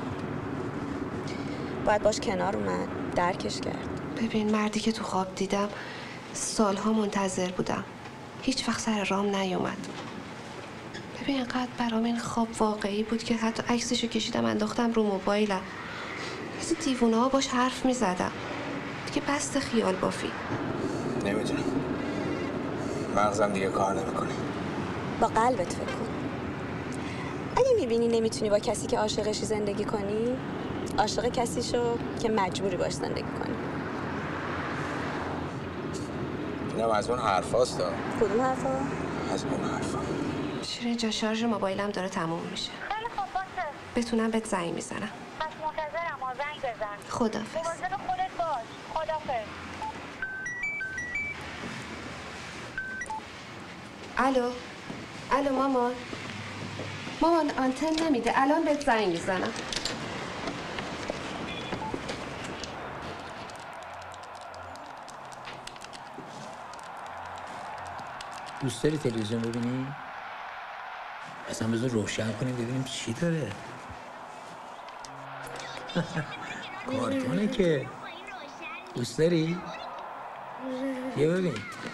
باید باش کنار اومد، درکش کرد. ببین مردی که تو خواب دیدم سالها منتظر بودم. هیچ وقت سر رام نیومد. ببین اینقدر برام این خواب واقعی بود که حتی عکسشو کشیدم انداختم رو موبایلم. مثل دیوونه ها باش حرف میزدم. دیگه بست خیال بافی. نمیدونم. مغزم دیگه کار نمیکنه. با قلبت فکر کن. اگه میبینی نمیتونی با کسی که عاشقشی زندگی کنی، عاشق کسی شو که مجبوری باش زندگی کنی. اینم از اون حرفاست. کدوم حرفا؟ از اون حرفا. شیرین جا شارژ موبایلم داره تموم میشه. خیلی خوب باشه. بتونم بهت زنگ میزنم. پس منتظرم، زنگ بزن. خدافظ. مواظب خودت باش. خدافظ. الو. الو مامان. مامان آنتن نمیده، الان بهت زنگ میزنم. دوست داری تلویزیون ببینی؟ اصلا بذار روشن کنیم ببینیم چی داره. کارتونه که دوست داری؟ بیا ببین.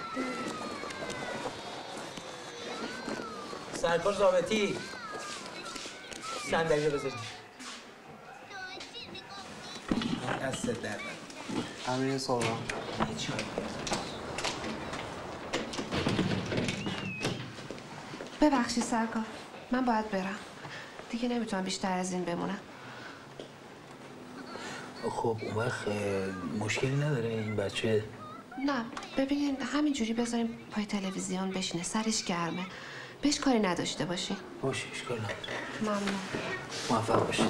سرکار ضابطی صندلی رو بذاری. دستت درد امیر سلطان. ببخشید سرکار، من باید برم. دیگه نمیتونم بیشتر از این بمونم. خب اون وقت مشکلی نداره این بچه؟ نه ببینین همینجوری بذاریم پای تلویزیون بشینه، سرش گرمه، بهش کاری نداشته باشین. باشه اشکال نداره. ممنون. موفق باشید.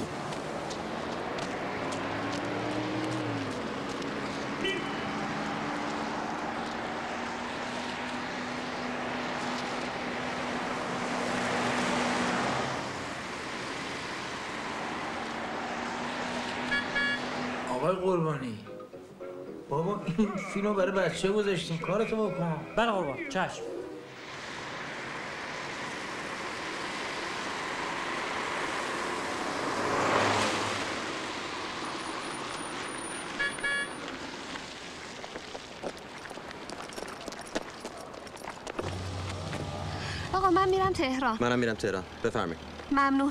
آقای قربانی بابا این فیلمو برای بچه گذاشتیم، کارتو بکن. بله قربان چشم. آقا من میرم تهران. منم میرم تهران. بفرمایید. ممنون.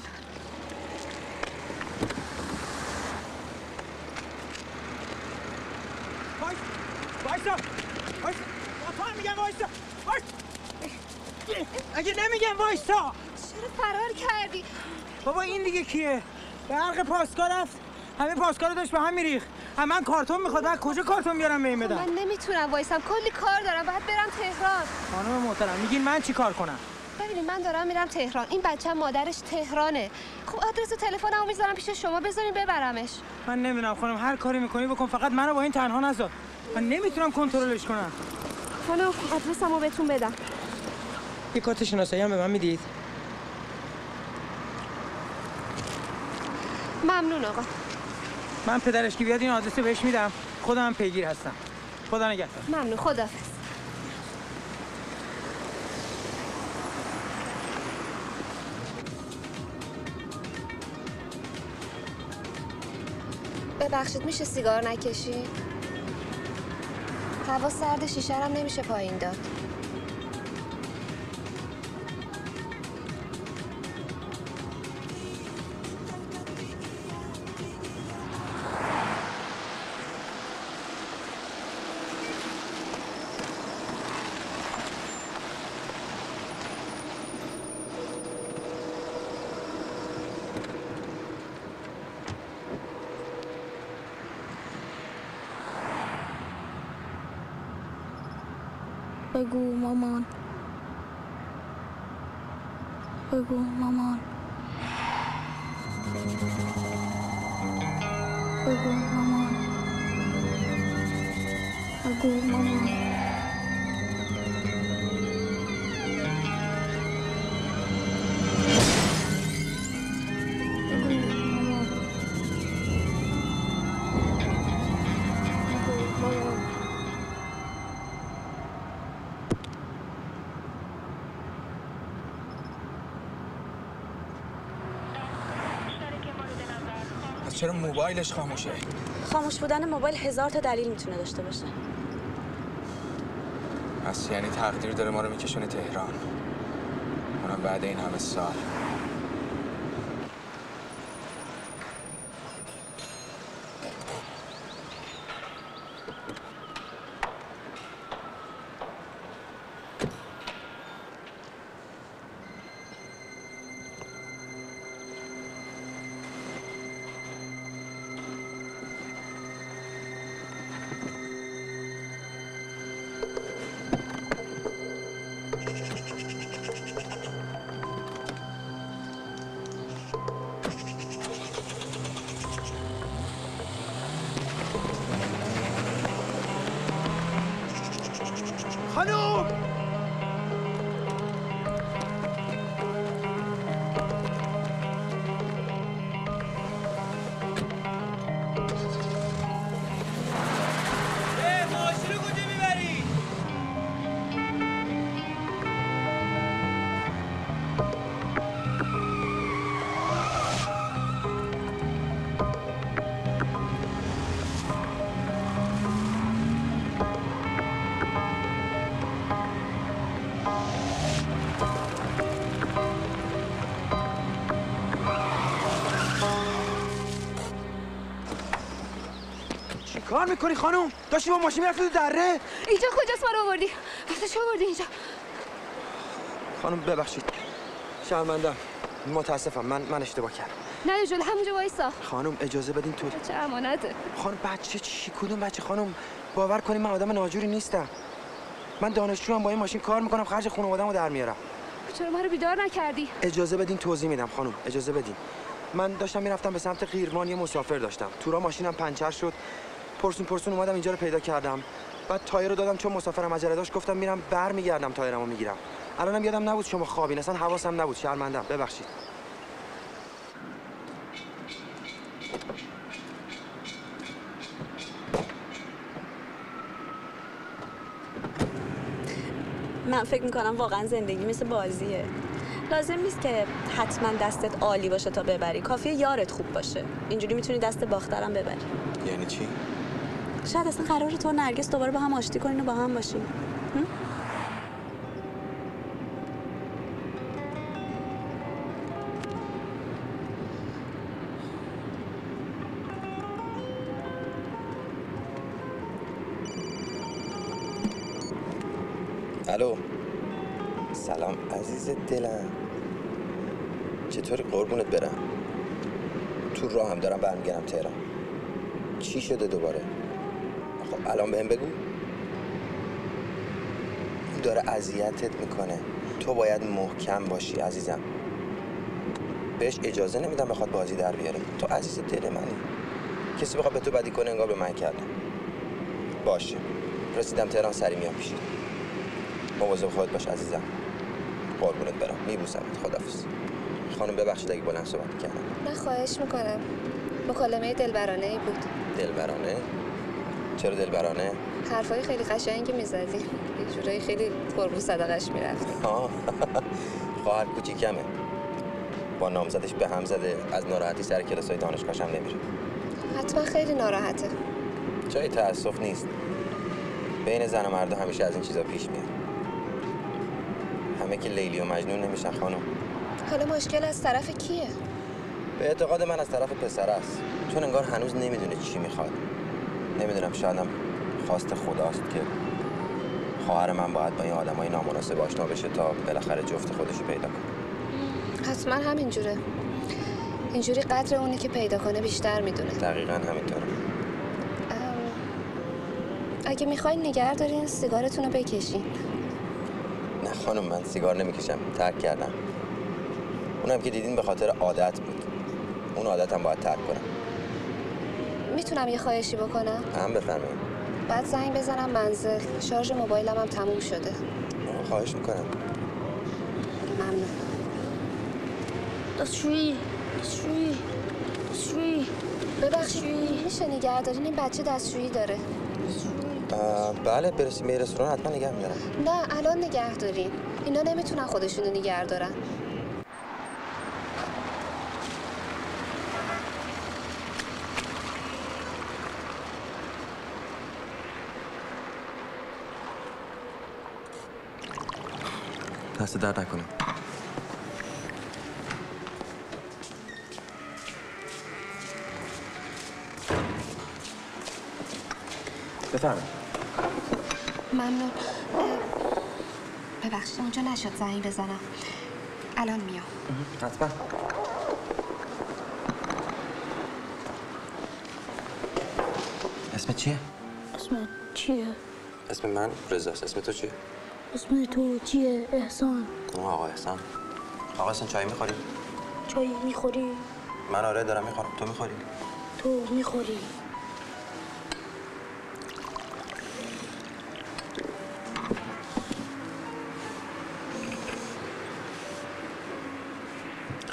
وایسا تو هم میگم وایسا. اگه نمیگم وایسا چرا فرار کردی؟ بابا این دیگه کیه؟ برق پاسکار رفت، همه پاسکار داشت به هم میریخت. من کارتون میخواد، بعد کجا کارتون بیارم به این بدم؟ من نمیتونم وایسم، کلی کار دارم، باید برم تهران. خانم محترم میگین من چی کار کنم؟ ببینید من دارم میرم تهران، این بچه مادرش تهرانه. خب آدرس و تلفنمو میذارم پیش شما، بذارین ببرمش. من نمیدونم خانم، هر کاری میکنی بکن، فقط منو با این تنها نذار. من نمیتونم کنترلش کنم. خانم آدرسمو بهتون بدم. یه کارت شناسایی هم به من میدید؟ ممنون آقا. من پدرش که بیاد این آدرس رو بهش میدم، خودم پیگیر هستم. خدا نگهدار. ممنون، خداحافظ. ببخشید میشه سیگار نکشی؟ هوا سرد، شیشه هم نمیشه پایین داد. بگو مامان، بگو مامان، بگو مامان، بگو مامان. چرا موبایلش خاموشه؟ خاموش بودن موبایل 1000 تا دلیل میتونه داشته باشه. پس یعنی تقدیر داره ما رو میکشونه تهران، اونم بعد این همه سال. خانم کار میکنی خانم؟ داشتی با ماشین میرفتی تو دره؟ اینجا کجاست؟ ما رو آوردی؟ واسه چه آوردی اینجا؟ خانم ببخشید شرمندم متاسفم من اشتباه کردم. نه جلو همونجا وایسا. خانم اجازه بدین تو. چه امانته؟ خانم بچه چی کدوم بچه خانم؟ باور کنیم من آدم ناجوری نیستم. من دانشجوام با این ماشین کار میکنم خرج خانواده‌مو در میارم. چرا ما رو بیدار نکردی؟ اجازه بدین توضیح میدم خانم اجازه بدین. من داشتم میرفتم به سمت قیرمان یه مسافر داشتم. تورا ماشینم پنچر شد. پرسون اومدم اینجا رو پیدا کردم. بعد تایر رو دادم چون مسافرم عجله داشت گفتم میرم برمیگردم تایرمو میگیرم. الانم یادم نبود شما خوابین اصلا حواسم نبود شرمندم ببخشید. من فکر میکنم واقعا زندگی مثل بازیه. لازم نیست که حتما دستت عالی باشه تا ببری. کافیه یارت خوب باشه. اینجوری میتونی دست باخترم ببری. یعنی چی؟ شاید اصلا قراره تو و نرگس دوباره با هم آشتی کنین و با هم باشین. الو سلام عزیز دلم چطوری قربونت برم؟ تو راه هم دارم برمیگردم تهران. چی شده دوباره؟ خب الان بهم بگو. داره اذیتت میکنه. تو باید محکم باشی عزیزم. بهش اجازه نمیدم بخواد بازی در بیاره. تو عزیز دل منی. کسی بخواد به تو بدی کنه انگار به من کرده. باشه رسیدم تهران سری میام پیشت. مواظب خودت باش عزیزم. قربونت برم. میبوسمت. خداحافظ. خانم ببخشید اگه بلند صحبت کردم. نه خواهش میکنم. مکالمه دلبرانه ای بود. دلبرانه؟ چرا دلبرانه؟ حرفای خیلی قشنگی میزدی. یه جورایی خیلی قربون صدقش میرفتی. خواهر کوچیکمه. با نامزدش به هم زده از ناراحتی سر کلاسای دانشگاهش هم نمیره. حتما خیلی ناراحته. جای تأسف نیست. بین زن و مرد همیشه از این چیزا پیش میاد. همه که لیلی و مجنون نمیشن خانم. حالا مشکل از طرف کیه؟ به اعتقاد من از طرف پسر است. چون انگار هنوز نمیدونه چی میخواد. نمیدونم شایدم خواست خداست که خواهر من باید با این آدمای نامناسب آشنا بشه تا بالاخره جفت خودش رو پیدا کنه. حتما همینجوره. اینجوری قدر اونی که پیدا کنه بیشتر میدونه. دقیقاً همینطوره. اگه میخواین نگه دارین سیگارتون رو بکشین. نه خانم من سیگار نمیکشم. ترک کردم. اونم که دیدین به خاطر عادت بود. اون عادتم باید ترک کنم. میتونم یه خواهشی بکنم؟ هم بفرمایید. بعد زنگ بزنم منزل. شارژ موبایلم هم تموم شده. خواهش میکنم. ممنون. دستشویی ببخشید میشه نگه دارین؟ این بچه دستشویی داره. بله برسیم به رستوران حتما نگه میدارم. نه الان نگه دارین. اینا نمیتونن خودشونو نگه دارن. دست درد نکنه. بفرمایید. ممنون. ببخشید اونجا نشد زنگ بزنم. الان میام. حتما. اسمت چیه؟ اسمت چیه؟ اسم من رضاست. اسم تو چیه؟ اسم تو چیه؟ احسان. آقا احسان. آقا احسان چای میخوری؟ چای میخوری؟ من آره دارم میخورم. تو میخوری؟ تو میخوری؟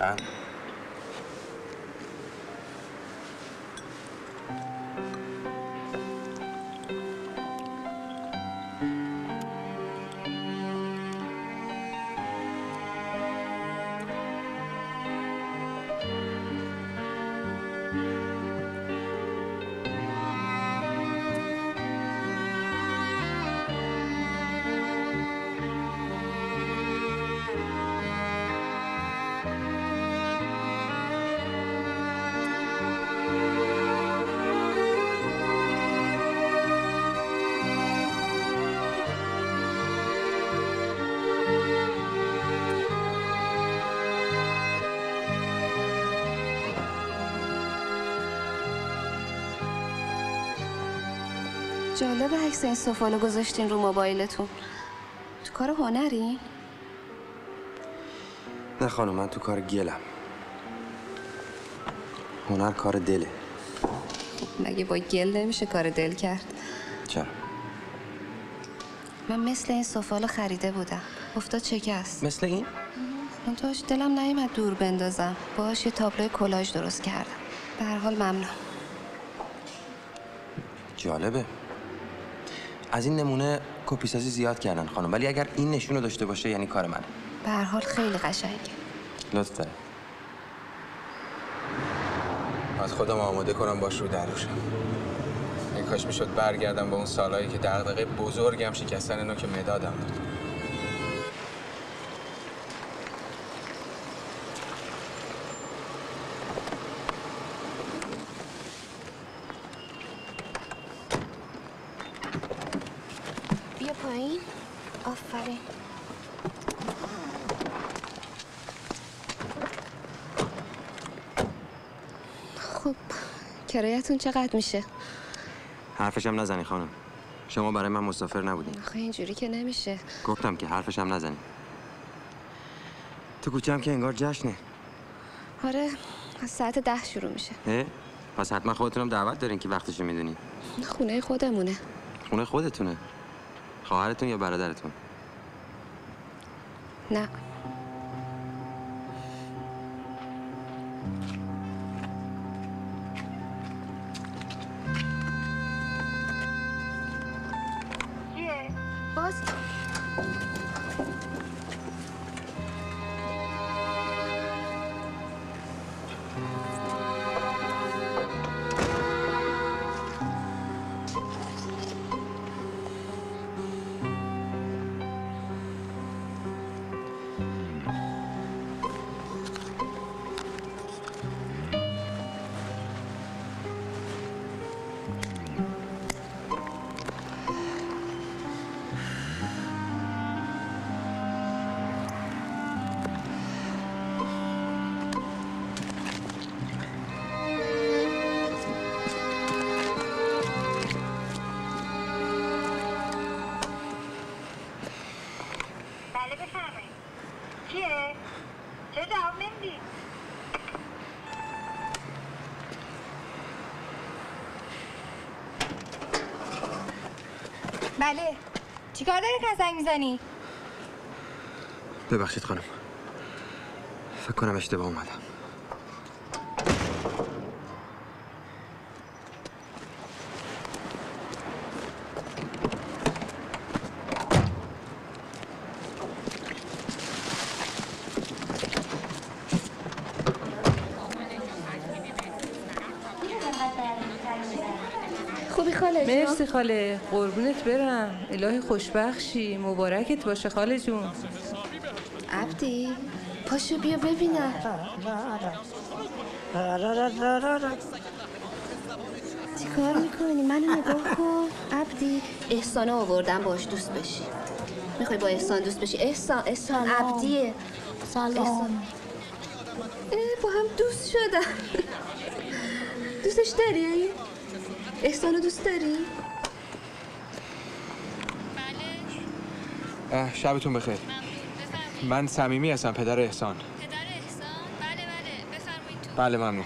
دقیقاً. جالب عکس این سفالو گذاشتین رو موبایلتون. تو کار هنری؟ نه خانم، من تو کار گلم. هنر کار دله. مگه با گل نمیشه کار دل کرد؟ چرا؟ من مثل این سفالو خریده بودم. افتاد شکست. مثل این؟ من توش دلم نیومد دور بندازم. باهاش یه تابلوی کلاژ درست کردم. به هر حال ممنون. جالبه. از این نمونه کپی سازی زیاد کردن خانم، ولی اگر این نشون رو داشته باشه یعنی کار منه. به هر حال خیلی قشنگه. لطف داره. از خودم آماده کنم باش رو دروشم. این کاش میشد برگردم به اون سالایی که دغدغه بزرگم شکستن نوک مدادم بود. بیا پایین. آفرین. خب کرایتون چقدر میشه؟ حرفشم نزنی خانم. شما برای من مسافر نبودین. آخه اینجوری که نمیشه. گفتم که حرفشم نزنی. تو کوچه هم که انگار جشنه. آره از ساعت 10 شروع میشه. پس حتما خودتونم دعوت دارین که وقتشو میدونین. خونه خودمونه. خونه خودتونه؟ خواهرتون یا برادرتون؟ نه. باز بله. چیکار داری که زنگ میزنی؟ ببخشید خانم. فکر کنم اشتباه اومدم. خوبی خاله جون؟ مرسی خاله، قربونت برم. الهی خوشبخشی، مبارکت باشه خاله جون. عبدی پاشو بیا ببینم. چی کار میکنی؟ منو نگاه کن. عبدی احسانو آوردم باش دوست بشی. میخوای با احسان دوست بشی؟ احسان عبدیه. سلام. با هم دوست شدن. دوستش داری؟ احسانو دوست داری؟ شبتون بخیر. من صمیمی هستم، پدر احسان. پدر احسان؟ بله بفرمایید تو. بله ممنون.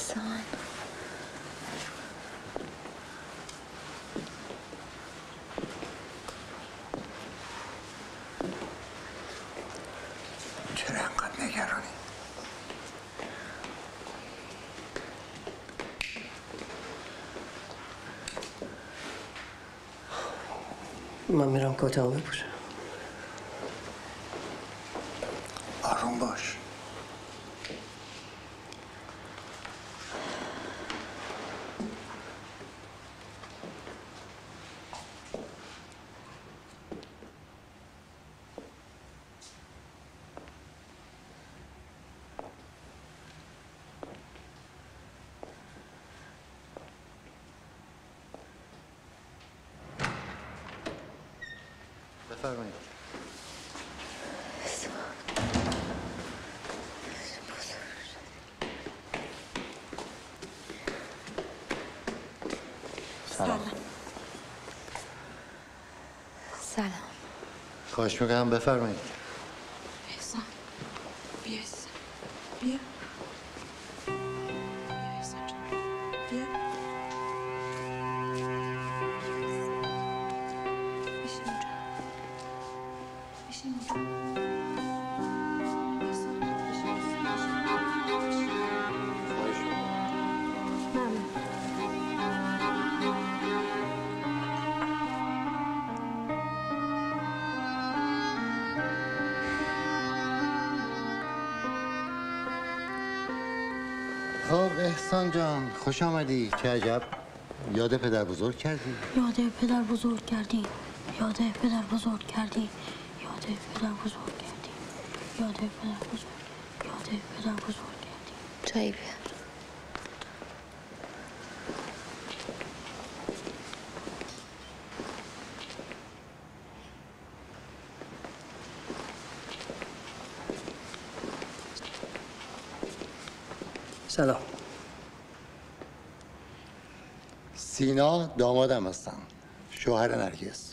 احسان چرا انقدر نگرانی؟ من میرم کتمو بپوشم. آروم باش. بفرمایید. سلام. سلام. خواهش میکنم بفرمایید. احسان بیا احسان بیا احسان جان بیا بشین اونجا بشین اونجا احسان بشین ممنون. خب احسان جان خوش آمدی. چه عجب یاد پدر بزرگ کردی؟ یاد پدر بزرگ کردی. یاد پدر بزرگ کردی. یاد پدر بزرگ کردی. یاد پدر بزرگ. یاد پدر بزرگ کردی. چایی بیار. سلام. سینا دامادم هستم. شوهر نرگس.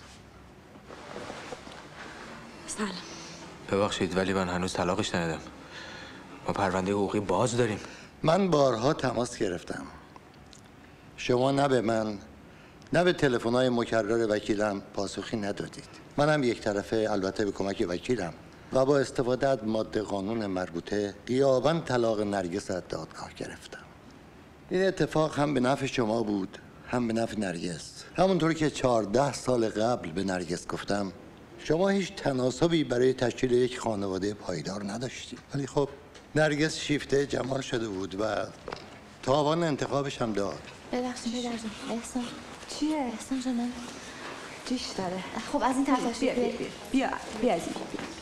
سلام. ببخشید ولی من هنوز طلاقش ندادم. ما پرونده حقوقی باز داریم. من بارها تماس گرفتم. شما نه به من نه به تلفن‌های مکرر وکیلم پاسخی ندادید. منم یک طرفه البته به کمک وکیلم و با استفاده از ماده قانون مربوطه غیاباً طلاق نرگس از دادگاه گرفتم. این اتفاق هم به نفع شما بود هم به نفع نرگس. همونطور که 14 سال قبل به نرگس گفتم شما هیچ تناسبی برای تشکیل یک خانواده پایدار نداشتید. ولی خب نرگس شیفته جمال شده بود و تاوان انتخابش هم داد. ببخشید پدر جان. احسان چیه؟ احسان جان من جیش داره. خب از این طرف بیا بیا از این.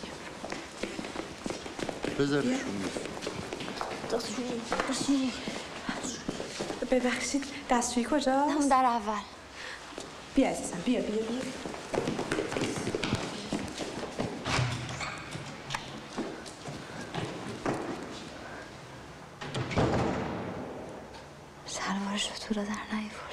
بذارشون. دستشویی. ببخشید دستشویی کجاست؟ همون در اول. بیا عزیزم بیا. شلوارش رو تو رو در نیاورد.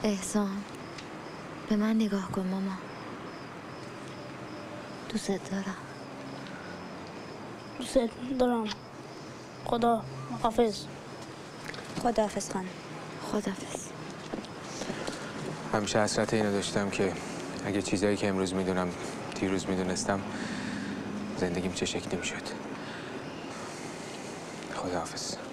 احسان به من نگاه کن ماما. دوست دارم. دوست دارم. خدا حافظ. خداحافظ خانم. خداحافظ. همیشه حسرت اینو داشتم که اگه چیزایی که امروز میدونم دیروز میدونستم زندگیم چه شکلی میشد. خداحافظ.